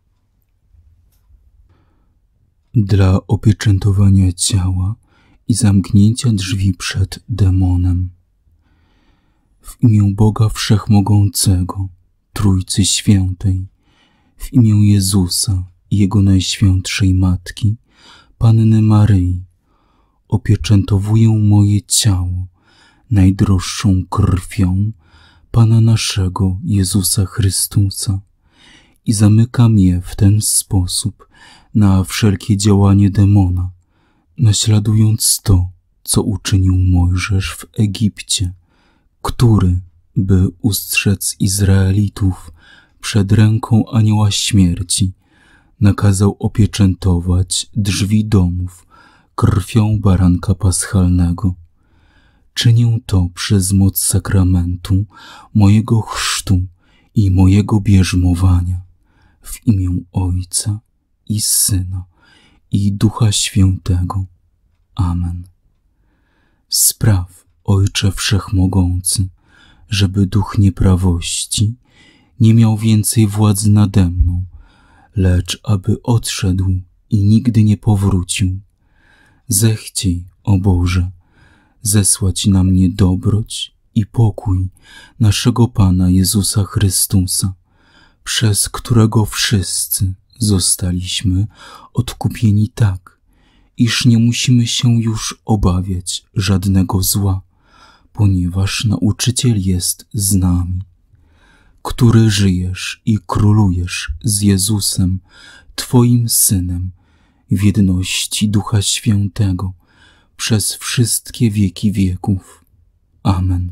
Speaker 2: Dla opieczętowania ciała i zamknięcia drzwi przed demonem. W imię Boga Wszechmogącego, Trójcy Świętej, w imię Jezusa i Jego Najświętszej Matki, Panny Maryi, opieczętowuję moje ciało najdroższą krwią Pana naszego Jezusa Chrystusa i zamykam je w ten sposób na wszelkie działanie demona, naśladując to, co uczynił Mojżesz w Egipcie, który, by ustrzec Izraelitów przed ręką anioła śmierci, nakazał opieczętować drzwi domów krwią baranka paschalnego. Czynię to przez moc sakramentu mojego chrztu i mojego bierzmowania w imię Ojca i Syna i Ducha Świętego. Amen. Spraw, Ojcze Wszechmogący, żeby duch nieprawości nie miał więcej władzy nade mną, lecz aby odszedł i nigdy nie powrócił. Zechciej, o Boże, zesłać na mnie dobroć i pokój naszego Pana Jezusa Chrystusa, przez którego wszyscy zostaliśmy odkupieni tak, iż nie musimy się już obawiać żadnego zła, ponieważ Nauczyciel jest z nami, który żyjesz i królujesz z Jezusem, Twoim Synem, w jedności Ducha Świętego, przez wszystkie wieki wieków. Amen.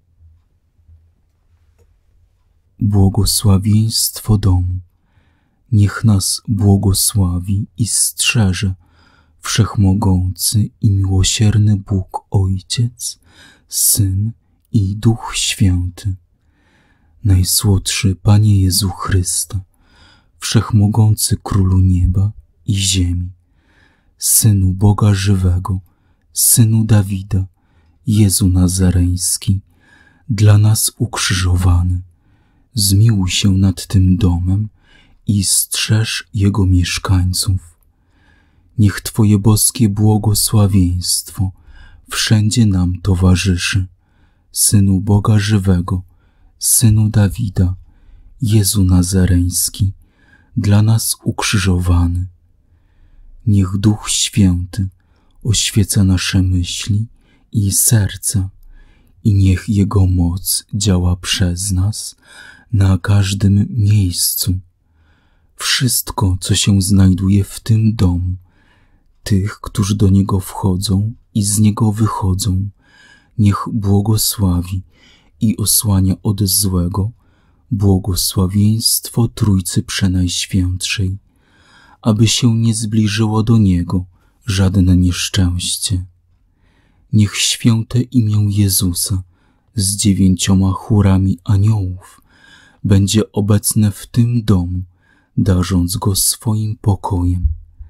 Speaker 2: Błogosławieństwo domu. Niech nas błogosławi i strzeże Wszechmogący i miłosierny Bóg Ojciec, Syn i Duch Święty. Najsłodszy Panie Jezu Chryste, Wszechmogący Królu nieba i ziemi, Synu Boga żywego, Synu Dawida, Jezu Nazareński, dla nas ukrzyżowany, zmiłuj się nad tym domem i strzeż jego mieszkańców. Niech Twoje boskie błogosławieństwo wszędzie nam towarzyszy, Synu Boga żywego, Synu Dawida, Jezu Nazareński, dla nas ukrzyżowany. Niech Duch Święty oświeca nasze myśli i serca i niech Jego moc działa przez nas na każdym miejscu. Wszystko, co się znajduje w tym domu, tych, którzy do niego wchodzą i z niego wychodzą, niech błogosławi i osłania od złego błogosławieństwo Trójcy Przenajświętszej, aby się nie zbliżyło do niego żadne nieszczęście. Niech święte imię Jezusa z dziewięcioma chórami aniołów będzie obecne w tym domu, darząc go swoim pokojem.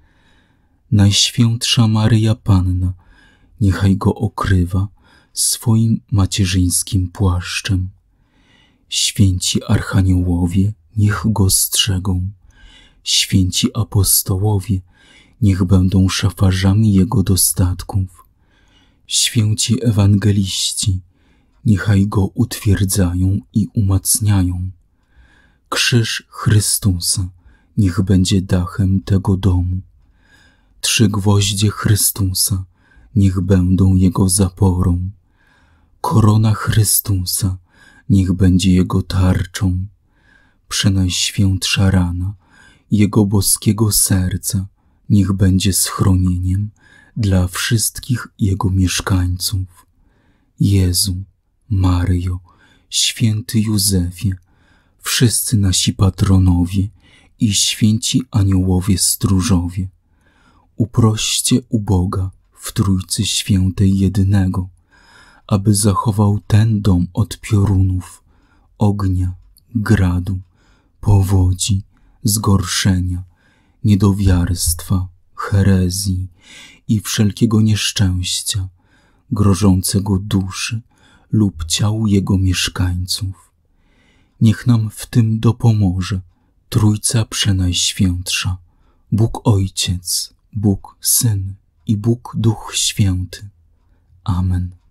Speaker 2: Najświętsza Maryja Panna niechaj go okrywa swoim macierzyńskim płaszczem. Święci archaniołowie niech go strzegą. Święci apostołowie niech będą szafarzami jego dostatków. Święci ewangeliści niechaj go utwierdzają i umacniają. Krzyż Chrystusa niech będzie dachem tego domu. Trzy gwoździe Chrystusa niech będą jego zaporą. Korona Chrystusa niech będzie jego tarczą. Przenajświętsza rana jego boskiego serca niech będzie schronieniem dla wszystkich jego mieszkańców. Jezu, Maryjo, święty Józefie, wszyscy nasi patronowie i święci aniołowie stróżowie, uproście u Boga w Trójcy Świętej jedynego, aby zachował ten dom od piorunów, ognia, gradu, powodzi, zgorszenia, niedowiarstwa, herezji i wszelkiego nieszczęścia grożącego duszy lub ciału jego mieszkańców. Niech nam w tym dopomoże Trójca Przenajświętsza, Bóg Ojciec, Bóg Syn i Bóg Duch Święty. Amen.